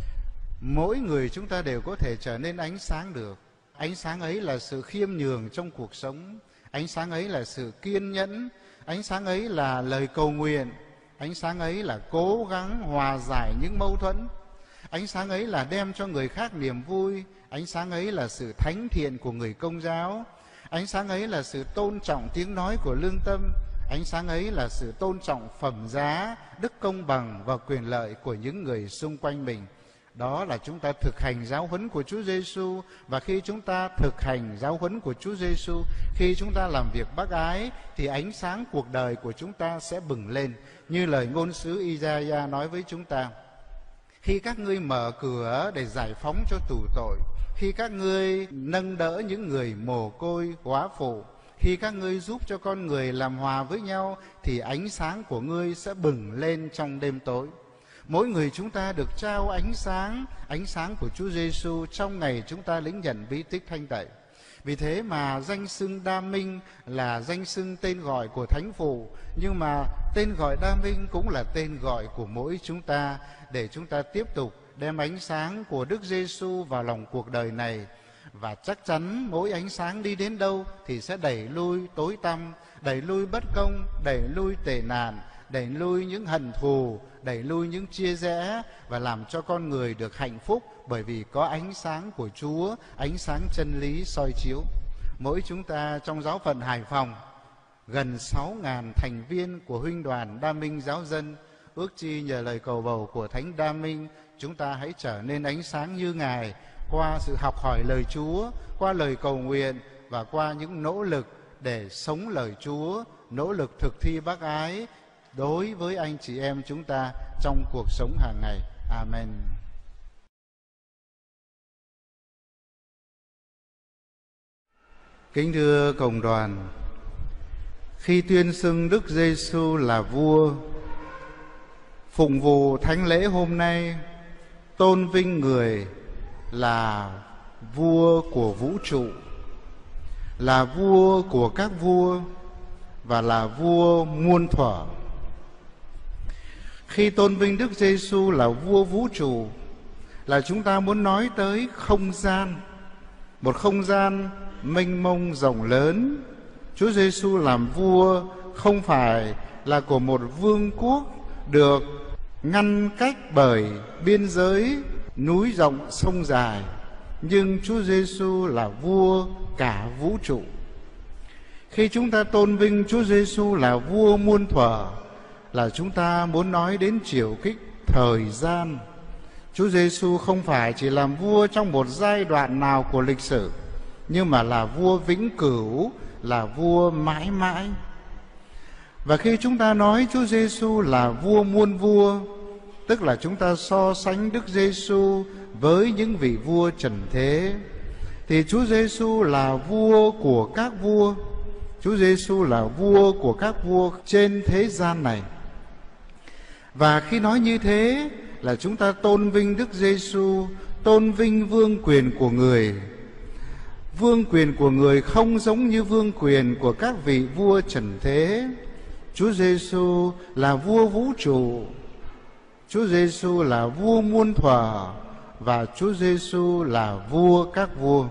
mỗi người chúng ta đều có thể trở nên ánh sáng được. Ánh sáng ấy là sự khiêm nhường trong cuộc sống, ánh sáng ấy là sự kiên nhẫn, ánh sáng ấy là lời cầu nguyện, ánh sáng ấy là cố gắng hòa giải những mâu thuẫn, ánh sáng ấy là đem cho người khác niềm vui, ánh sáng ấy là sự thánh thiện của người Công giáo, ánh sáng ấy là sự tôn trọng tiếng nói của lương tâm, ánh sáng ấy là sự tôn trọng phẩm giá, đức công bằng và quyền lợi của những người xung quanh mình. Đó là chúng ta thực hành giáo huấn của Chúa Giêsu, và khi chúng ta thực hành giáo huấn của Chúa Giêsu, khi chúng ta làm việc bác ái, thì ánh sáng cuộc đời của chúng ta sẽ bừng lên. Như lời ngôn sứ Isaiah nói với chúng ta: khi các ngươi mở cửa để giải phóng cho tù tội, khi các ngươi nâng đỡ những người mồ côi góa phụ, khi các ngươi giúp cho con người làm hòa với nhau, thì ánh sáng của ngươi sẽ bừng lên trong đêm tối. Mỗi người chúng ta được trao ánh sáng của Chúa Giêsu trong ngày chúng ta lĩnh nhận bí tích thánh tẩy. Vì thế mà danh xưng Đa Minh là danh xưng tên gọi của Thánh Phụ, nhưng mà tên gọi Đa Minh cũng là tên gọi của mỗi chúng ta, để chúng ta tiếp tục đem ánh sáng của Đức Giêsu vào lòng cuộc đời này. Và chắc chắn mỗi ánh sáng đi đến đâu thì sẽ đẩy lui tối tăm, đẩy lui bất công, đẩy lui tệ nạn, đẩy lui những hận thù, đẩy lui những chia rẽ, và làm cho con người được hạnh phúc, bởi vì có ánh sáng của Chúa, ánh sáng chân lý soi chiếu. Mỗi chúng ta trong giáo phận Hải Phòng, gần 6.000 thành viên của huynh đoàn Đa Minh giáo dân, Ước chi nhờ lời cầu bầu của Thánh Đa Minh, chúng ta hãy trở nên ánh sáng như Ngài qua sự học hỏi lời Chúa, qua lời cầu nguyện và qua những nỗ lực để sống lời Chúa, nỗ lực thực thi bác ái đối với anh chị em chúng ta trong cuộc sống hàng ngày. Amen. Kính thưa cộng đoàn, khi tuyên xưng Đức Giêsu là vua, phụng vụ thánh lễ hôm nay tôn vinh người là vua của vũ trụ, là vua của các vua và là vua muôn thuở. Khi tôn vinh Đức Giêsu là vua vũ trụ là chúng ta muốn nói tới không gian, một không gian mênh mông rộng lớn. Chúa Giêsu làm vua không phải là của một vương quốc được ngăn cách bởi biên giới núi rộng sông dài, nhưng Chúa Giêsu là vua cả vũ trụ. Khi chúng ta tôn vinh Chúa Giêsu là vua muôn thuở là chúng ta muốn nói đến chiều kích thời gian. Chúa Giêsu không phải chỉ làm vua trong một giai đoạn nào của lịch sử, nhưng mà là vua vĩnh cửu, là vua mãi mãi. Và khi chúng ta nói Chúa Giêsu là vua muôn vua, tức là chúng ta so sánh Đức Giêsu với những vị vua trần thế, thì Chúa Giêsu là vua của các vua. Chúa Giêsu là vua của các vua trên thế gian này. Và khi nói như thế là chúng ta tôn vinh Đức Giêsu, tôn vinh vương quyền của người. Vương quyền của người không giống như vương quyền của các vị vua trần thế. Chúa Giêsu là vua vũ trụ, Chúa Giêsu là vua muôn thuở và Chúa Giêsu là vua các vua.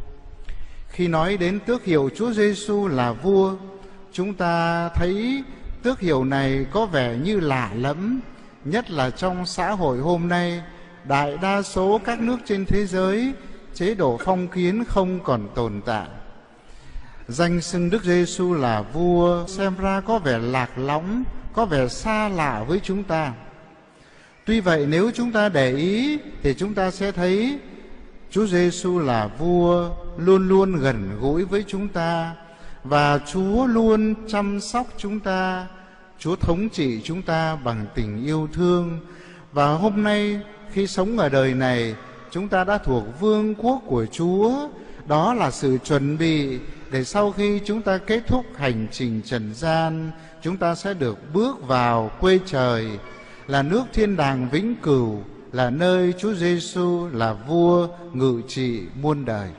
Khi nói đến tước hiệu Chúa Giêsu là vua, chúng ta thấy tước hiệu này có vẻ như lạ lẫm, nhất là trong xã hội hôm nay. Đại đa số các nước trên thế giới, chế độ phong kiến không còn tồn tại. Danh xưng Đức Giêsu là vua xem ra có vẻ lạc lõng, có vẻ xa lạ với chúng ta. Tuy vậy nếu chúng ta để ý thì chúng ta sẽ thấy Chúa Giêsu là vua luôn luôn gần gũi với chúng ta, và Chúa luôn chăm sóc chúng ta. Chúa thống trị chúng ta bằng tình yêu thương. Và hôm nay khi sống ở đời này, chúng ta đã thuộc vương quốc của Chúa. Đó là sự chuẩn bị để sau khi chúng ta kết thúc hành trình trần gian, chúng ta sẽ được bước vào quê trời, là nước thiên đàng vĩnh cửu, là nơi Chúa Giêsu là vua ngự trị muôn đời.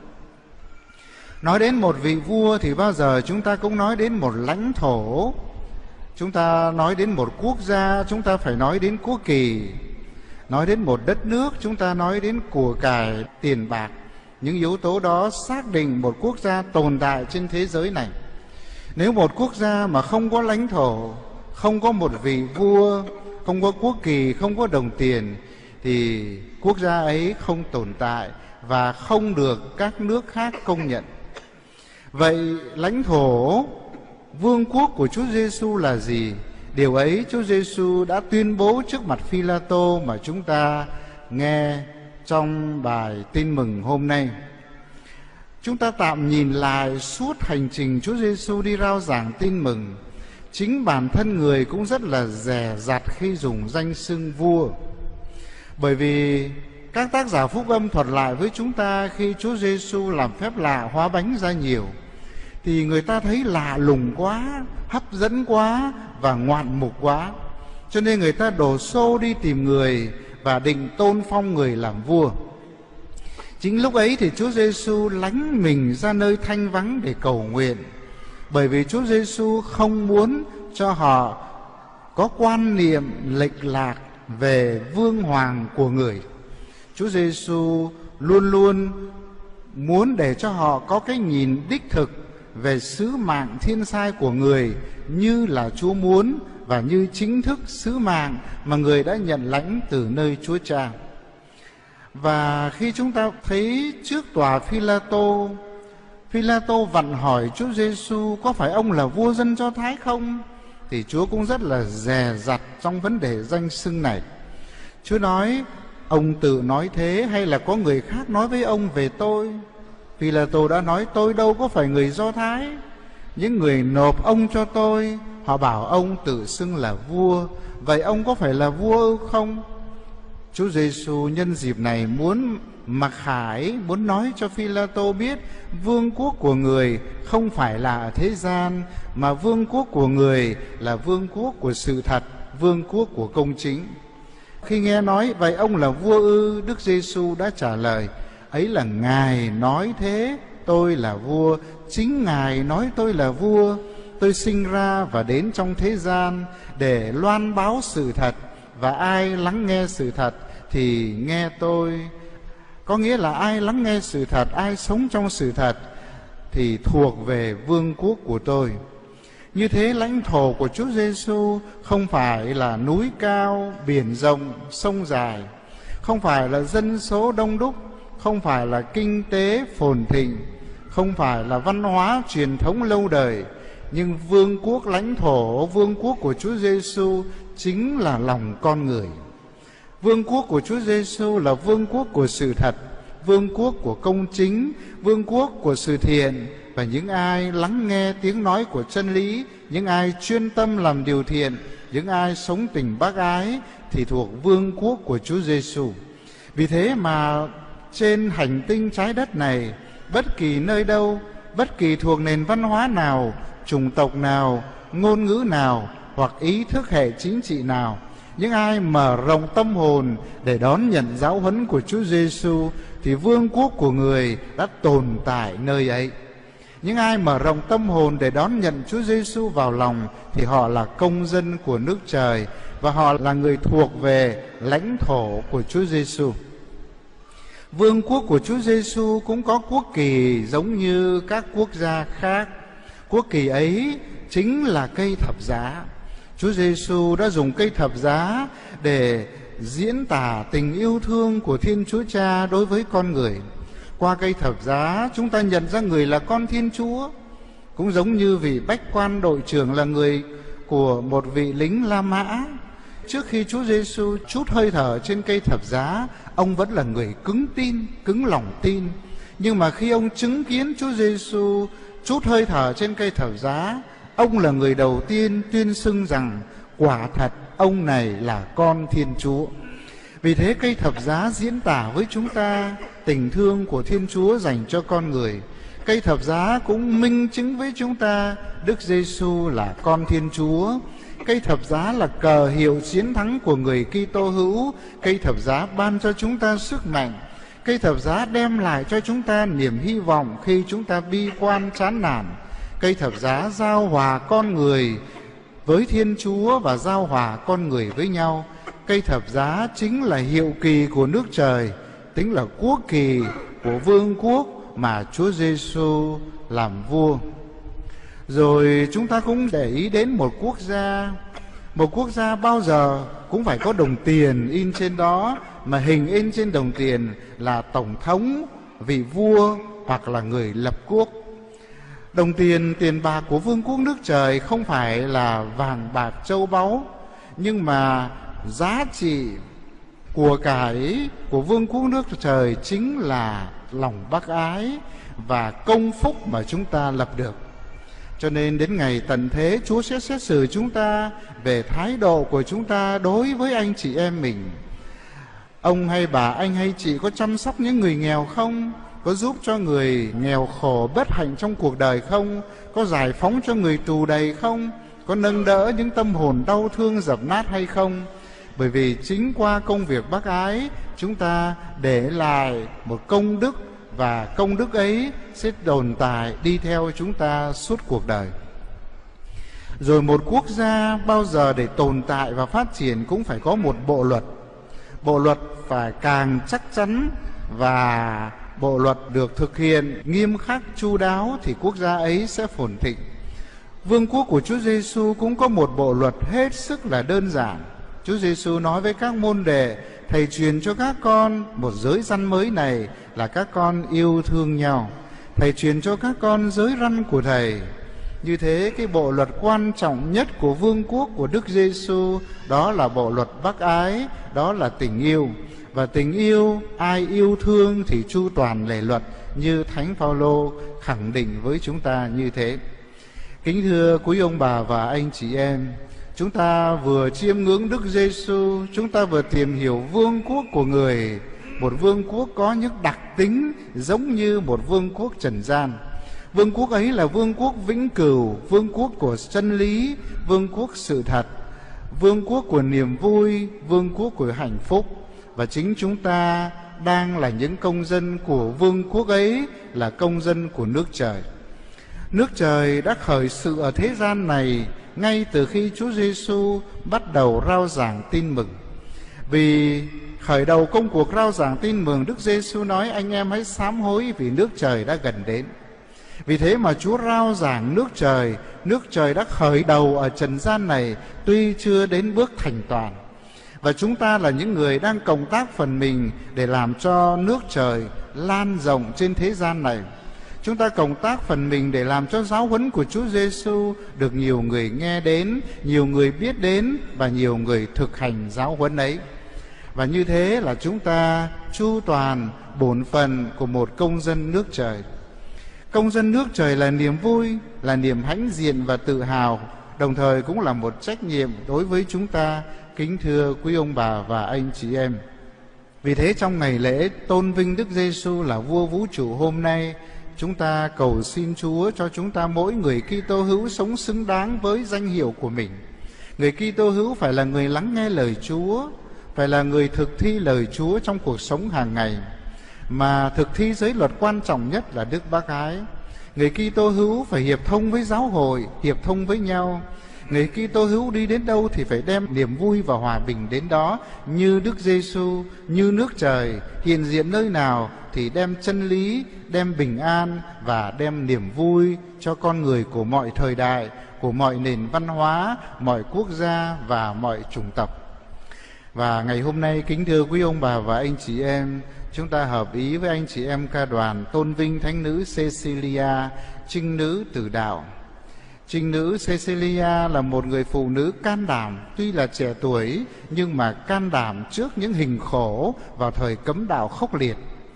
Nói đến một vị vua thì bao giờ chúng ta cũng nói đến một lãnh thổ. Chúng ta nói đến một quốc gia, chúng ta phải nói đến quốc kỳ. Nói đến một đất nước, chúng ta nói đến của cải, tiền bạc. Những yếu tố đó xác định một quốc gia tồn tại trên thế giới này. Nếu một quốc gia mà không có lãnh thổ, không có một vị vua, không có quốc kỳ, không có đồng tiền, thì quốc gia ấy không tồn tại và không được các nước khác công nhận. Vậy lãnh thổ, vương quốc của Chúa Giêsu là gì? Điều ấy Chúa Giêsu đã tuyên bố trước mặt Phi-la-tô mà chúng ta nghe trong bài tin mừng hôm nay. Chúng ta tạm nhìn lại suốt hành trình Chúa Giêsu đi rao giảng tin mừng. Chính bản thân người cũng rất là dè dặt khi dùng danh xưng vua. Bởi vì các tác giả phúc âm thuật lại với chúng ta khi Chúa Giêsu làm phép lạ hóa bánh ra nhiều, thì người ta thấy lạ lùng quá, hấp dẫn quá và ngoạn mục quá. Cho nên người ta đổ xô đi tìm người và định tôn phong người làm vua. Chính lúc ấy thì Chúa Giêsu lánh mình ra nơi thanh vắng để cầu nguyện. Bởi vì Chúa Giêsu không muốn cho họ có quan niệm lệch lạc về vương hoàng của người. Chúa Giêsu luôn luôn muốn để cho họ có cái nhìn đích thực về sứ mạng thiên sai của người, như là Chúa muốn và như chính thức sứ mạng mà người đã nhận lãnh từ nơi Chúa Cha. Và khi chúng ta thấy trước tòa Phi-la-tô, Phi-la-tô vặn hỏi Chúa Giêsu có phải ông là vua dân Do Thái không? thì Chúa cũng rất là dè dặt trong vấn đề danh xưng này. Chúa nói, ông tự nói thế hay là có người khác nói với ông về tôi? Vì là tôi đã nói tôi đâu có phải người Do Thái. Những người nộp ông cho tôi, họ bảo ông tự xưng là vua. Vậy ông có phải là vua không? Chúa Giêsu nhân dịp này muốn mặc khải, muốn nói cho Phi-la-tô biết vương quốc của người không phải là ở thế gian, mà vương quốc của người là vương quốc của sự thật, vương quốc của công chính. Khi nghe nói vậy ông là vua ư, Đức Giêsu đã trả lời, ấy là Ngài nói thế, tôi là vua, chính Ngài nói tôi là vua. Tôi sinh ra và đến trong thế gian để loan báo sự thật, và ai lắng nghe sự thật thì nghe tôi. Có nghĩa là ai lắng nghe sự thật, ai sống trong sự thật thì thuộc về vương quốc của tôi. Như thế lãnh thổ của Chúa Giêsu không phải là núi cao, biển rộng, sông dài, không phải là dân số đông đúc, không phải là kinh tế phồn thịnh, không phải là văn hóa truyền thống lâu đời, nhưng vương quốc lãnh thổ, vương quốc của Chúa Giêsu chính là lòng con người. Vương quốc của Chúa Giêsu là vương quốc của sự thật, vương quốc của công chính, vương quốc của sự thiện. Và những ai lắng nghe tiếng nói của chân lý, những ai chuyên tâm làm điều thiện, những ai sống tình bác ái thì thuộc vương quốc của Chúa Giêsu. Vì thế mà trên hành tinh trái đất này, bất kỳ nơi đâu, bất kỳ thuộc nền văn hóa nào, chủng tộc nào, ngôn ngữ nào hoặc ý thức hệ chính trị nào, những ai mở rộng tâm hồn để đón nhận giáo huấn của Chúa Giêsu thì vương quốc của người đã tồn tại nơi ấy. Những ai mở rộng tâm hồn để đón nhận Chúa Giêsu vào lòng thì họ là công dân của nước trời và họ là người thuộc về lãnh thổ của Chúa Giêsu. Vương quốc của Chúa Giêsu cũng có quốc kỳ giống như các quốc gia khác. Quốc kỳ ấy chính là cây thập giá. Chúa Giêsu đã dùng cây thập giá để diễn tả tình yêu thương của Thiên Chúa Cha đối với con người. Qua cây thập giá chúng ta nhận ra người là con Thiên Chúa. Cũng giống như vị bách quan đội trưởng là người của một vị lính La Mã. Trước khi Chúa Giêsu trút hơi thở trên cây thập giá, ông vẫn là người cứng tin, cứng lòng tin. Nhưng mà khi ông chứng kiến Chúa Giêsu trút hơi thở trên cây thập giá, ông là người đầu tiên tuyên xưng rằng quả thật ông này là con Thiên Chúa. Vì thế cây thập giá diễn tả với chúng ta tình thương của Thiên Chúa dành cho con người. Cây thập giá cũng minh chứng với chúng ta Đức Giêsu là con Thiên Chúa. Cây thập giá là cờ hiệu chiến thắng của người Kitô hữu. Cây thập giá ban cho chúng ta sức mạnh. Cây thập giá đem lại cho chúng ta niềm hy vọng khi chúng ta bi quan chán nản. Cây thập giá giao hòa con người với Thiên Chúa và giao hòa con người với nhau. Cây thập giá chính là hiệu kỳ của nước trời, tính là quốc kỳ của vương quốc mà Chúa Giêsu làm vua. Rồi chúng ta cũng để ý đến một quốc gia. Một quốc gia bao giờ cũng phải có đồng tiền in trên đó, mà hình in trên đồng tiền là tổng thống, vị vua hoặc là người lập quốc. Đồng tiền, tiền bạc của vương quốc nước trời không phải là vàng bạc châu báu, nhưng mà giá trị của cải của vương quốc nước trời chính là lòng bác ái và công phúc mà chúng ta lập được. Cho nên đến ngày tận thế, Chúa sẽ xét xử chúng ta về thái độ của chúng ta đối với anh chị em mình. Ông hay bà, anh hay chị có chăm sóc những người nghèo không? Có giúp cho người nghèo khổ bất hạnh trong cuộc đời không? Có giải phóng cho người tù đầy không? Có nâng đỡ những tâm hồn đau thương dập nát hay không? Bởi vì chính qua công việc bác ái, chúng ta để lại một công đức, và công đức ấy sẽ tồn tại đi theo chúng ta suốt cuộc đời. Rồi một quốc gia bao giờ để tồn tại và phát triển cũng phải có một bộ luật. Bộ luật phải càng chắc chắn và bộ luật được thực hiện nghiêm khắc chu đáo thì quốc gia ấy sẽ phồn thịnh. Vương quốc của Chúa Giêsu cũng có một bộ luật hết sức là đơn giản. Chúa Giêsu nói với các môn đệ: Thầy truyền cho các con một giới răn mới này là các con yêu thương nhau. Thầy truyền cho các con giới răn của Thầy. Như thế cái bộ luật quan trọng nhất của vương quốc của Đức Giêsu đó là bộ luật bác ái, đó là tình yêu. Và tình yêu, ai yêu thương thì chu toàn lề luật, như Thánh Phaolô khẳng định với chúng ta như thế. Kính thưa quý ông bà và anh chị em, chúng ta vừa chiêm ngưỡng Đức Giêsu, chúng ta vừa tìm hiểu vương quốc của Người, một vương quốc có những đặc tính giống như một vương quốc trần gian. Vương quốc ấy là vương quốc vĩnh cửu, vương quốc của chân lý, vương quốc sự thật, vương quốc của niềm vui, vương quốc của hạnh phúc. Và chính chúng ta đang là những công dân của vương quốc ấy, là công dân của nước trời. Nước trời đã khởi sự ở thế gian này ngay từ khi Chúa Giêsu bắt đầu rao giảng tin mừng. Vì khởi đầu công cuộc rao giảng tin mừng, Đức Giêsu nói: anh em hãy sám hối vì nước trời đã gần đến. Vì thế mà Chúa rao giảng nước trời đã khởi đầu ở trần gian này, tuy chưa đến bước thành toàn. Và chúng ta là những người đang cộng tác phần mình để làm cho nước trời lan rộng trên thế gian này. Chúng ta cộng tác phần mình để làm cho giáo huấn của Chúa Giêsu được nhiều người nghe đến, nhiều người biết đến và nhiều người thực hành giáo huấn ấy. Và như thế là chúng ta chu toàn bổn phận của một công dân nước trời. Công dân nước trời là niềm vui, là niềm hãnh diện và tự hào, đồng thời cũng là một trách nhiệm đối với chúng ta, kính thưa quý ông bà và anh chị em. Vì thế trong ngày lễ tôn vinh Đức Giêsu là vua vũ trụ hôm nay, chúng ta cầu xin Chúa cho chúng ta mỗi người Kitô hữu sống xứng đáng với danh hiệu của mình. Người Kitô hữu phải là người lắng nghe lời Chúa, phải là người thực thi lời Chúa trong cuộc sống hàng ngày, mà thực thi giới luật quan trọng nhất là đức bác ái. Người Kitô hữu phải hiệp thông với giáo hội, hiệp thông với nhau. Người Kitô hữu đi đến đâu thì phải đem niềm vui và hòa bình đến đó, như Đức Giêsu, như nước trời hiện diện nơi nào thì đem chân lý, đem bình an và đem niềm vui cho con người của mọi thời đại, của mọi nền văn hóa, mọi quốc gia và mọi chủng tộc. Và ngày hôm nay, kính thưa quý ông bà và anh chị em, chúng ta hợp ý với anh chị em ca đoàn tôn vinh Thánh nữ Cecilia, trinh nữ tử đạo. Trinh nữ Cecilia là một người phụ nữ can đảm, tuy là trẻ tuổi nhưng mà can đảm trước những hình khổ vào thời cấm đạo khốc liệt.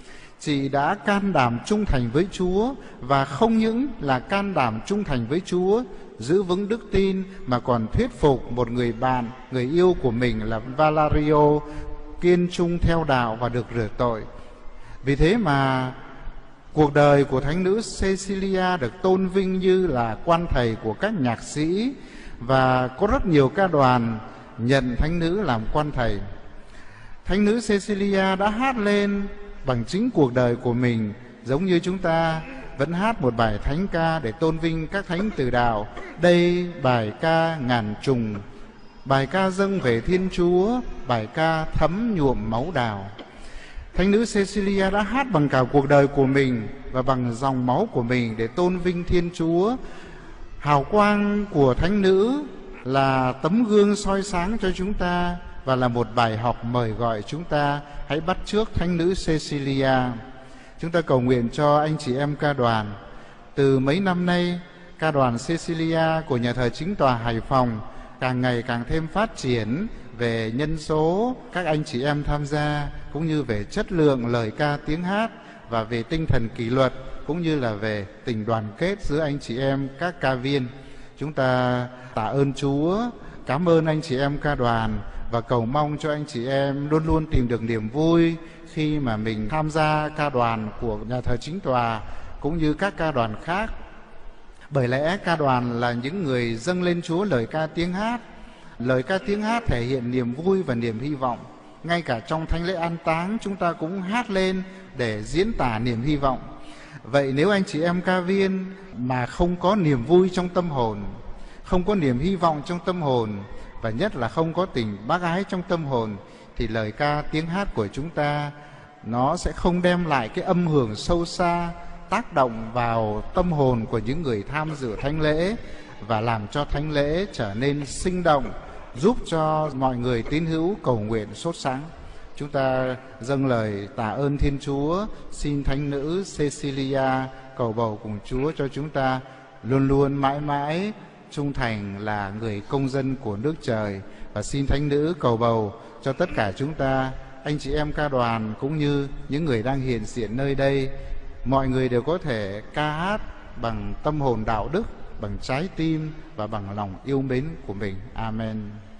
Chị đã can đảm trung thành với Chúa, và không những là can đảm trung thành với Chúa, giữ vững đức tin, mà còn thuyết phục một người bạn, người yêu của mình là Valerio kiên trung theo đạo và được rửa tội. Vì thế mà cuộc đời của Thánh nữ Cecilia được tôn vinh như là quan thầy của các nhạc sĩ, và có rất nhiều ca đoàn nhận Thánh nữ làm quan thầy. Thánh nữ Cecilia đã hát lên bằng chính cuộc đời của mình, giống như chúng ta vẫn hát một bài thánh ca để tôn vinh các thánh tử đạo. Đây bài ca ngàn trùng, bài ca dâng về Thiên Chúa, bài ca thấm nhuộm máu đào. Thánh nữ Cecilia đã hát bằng cả cuộc đời của mình và bằng dòng máu của mình để tôn vinh Thiên Chúa. Hào quang của thánh nữ là tấm gương soi sáng cho chúng ta và là một bài học mời gọi chúng ta hãy bắt chước Thánh nữ Cecilia. Chúng ta cầu nguyện cho anh chị em ca đoàn. Từ mấy năm nay, ca đoàn Cecilia của nhà thờ Chính tòa Hải Phòng càng ngày càng thêm phát triển về nhân số các anh chị em tham gia, cũng như về chất lượng lời ca tiếng hát, và về tinh thần kỷ luật, cũng như là về tình đoàn kết giữa anh chị em các ca viên. Chúng ta tạ ơn Chúa, cảm ơn anh chị em ca đoàn, và cầu mong cho anh chị em luôn luôn tìm được niềm vui khi mà mình tham gia ca đoàn của nhà thờ Chính tòa cũng như các ca đoàn khác. Bởi lẽ ca đoàn là những người dâng lên Chúa lời ca tiếng hát. Lời ca tiếng hát thể hiện niềm vui và niềm hy vọng. Ngay cả trong thánh lễ an táng chúng ta cũng hát lên để diễn tả niềm hy vọng. Vậy nếu anh chị em ca viên mà không có niềm vui trong tâm hồn, không có niềm hy vọng trong tâm hồn, và nhất là không có tình bác ái trong tâm hồn, thì lời ca tiếng hát của chúng ta nó sẽ không đem lại cái âm hưởng sâu xa, tác động vào tâm hồn của những người tham dự thánh lễ và làm cho thánh lễ trở nên sinh động, giúp cho mọi người tín hữu cầu nguyện sốt sắng. Chúng ta dâng lời tạ ơn Thiên Chúa, xin Thánh nữ Cecilia cầu bầu cùng Chúa cho chúng ta luôn luôn mãi mãi trung thành là người công dân của nước trời. Và xin Thánh Nữ cầu bầu cho tất cả chúng ta, anh chị em ca đoàn cũng như những người đang hiện diện nơi đây, mọi người đều có thể ca hát bằng tâm hồn đạo đức, bằng trái tim và bằng lòng yêu mến của mình. Amen.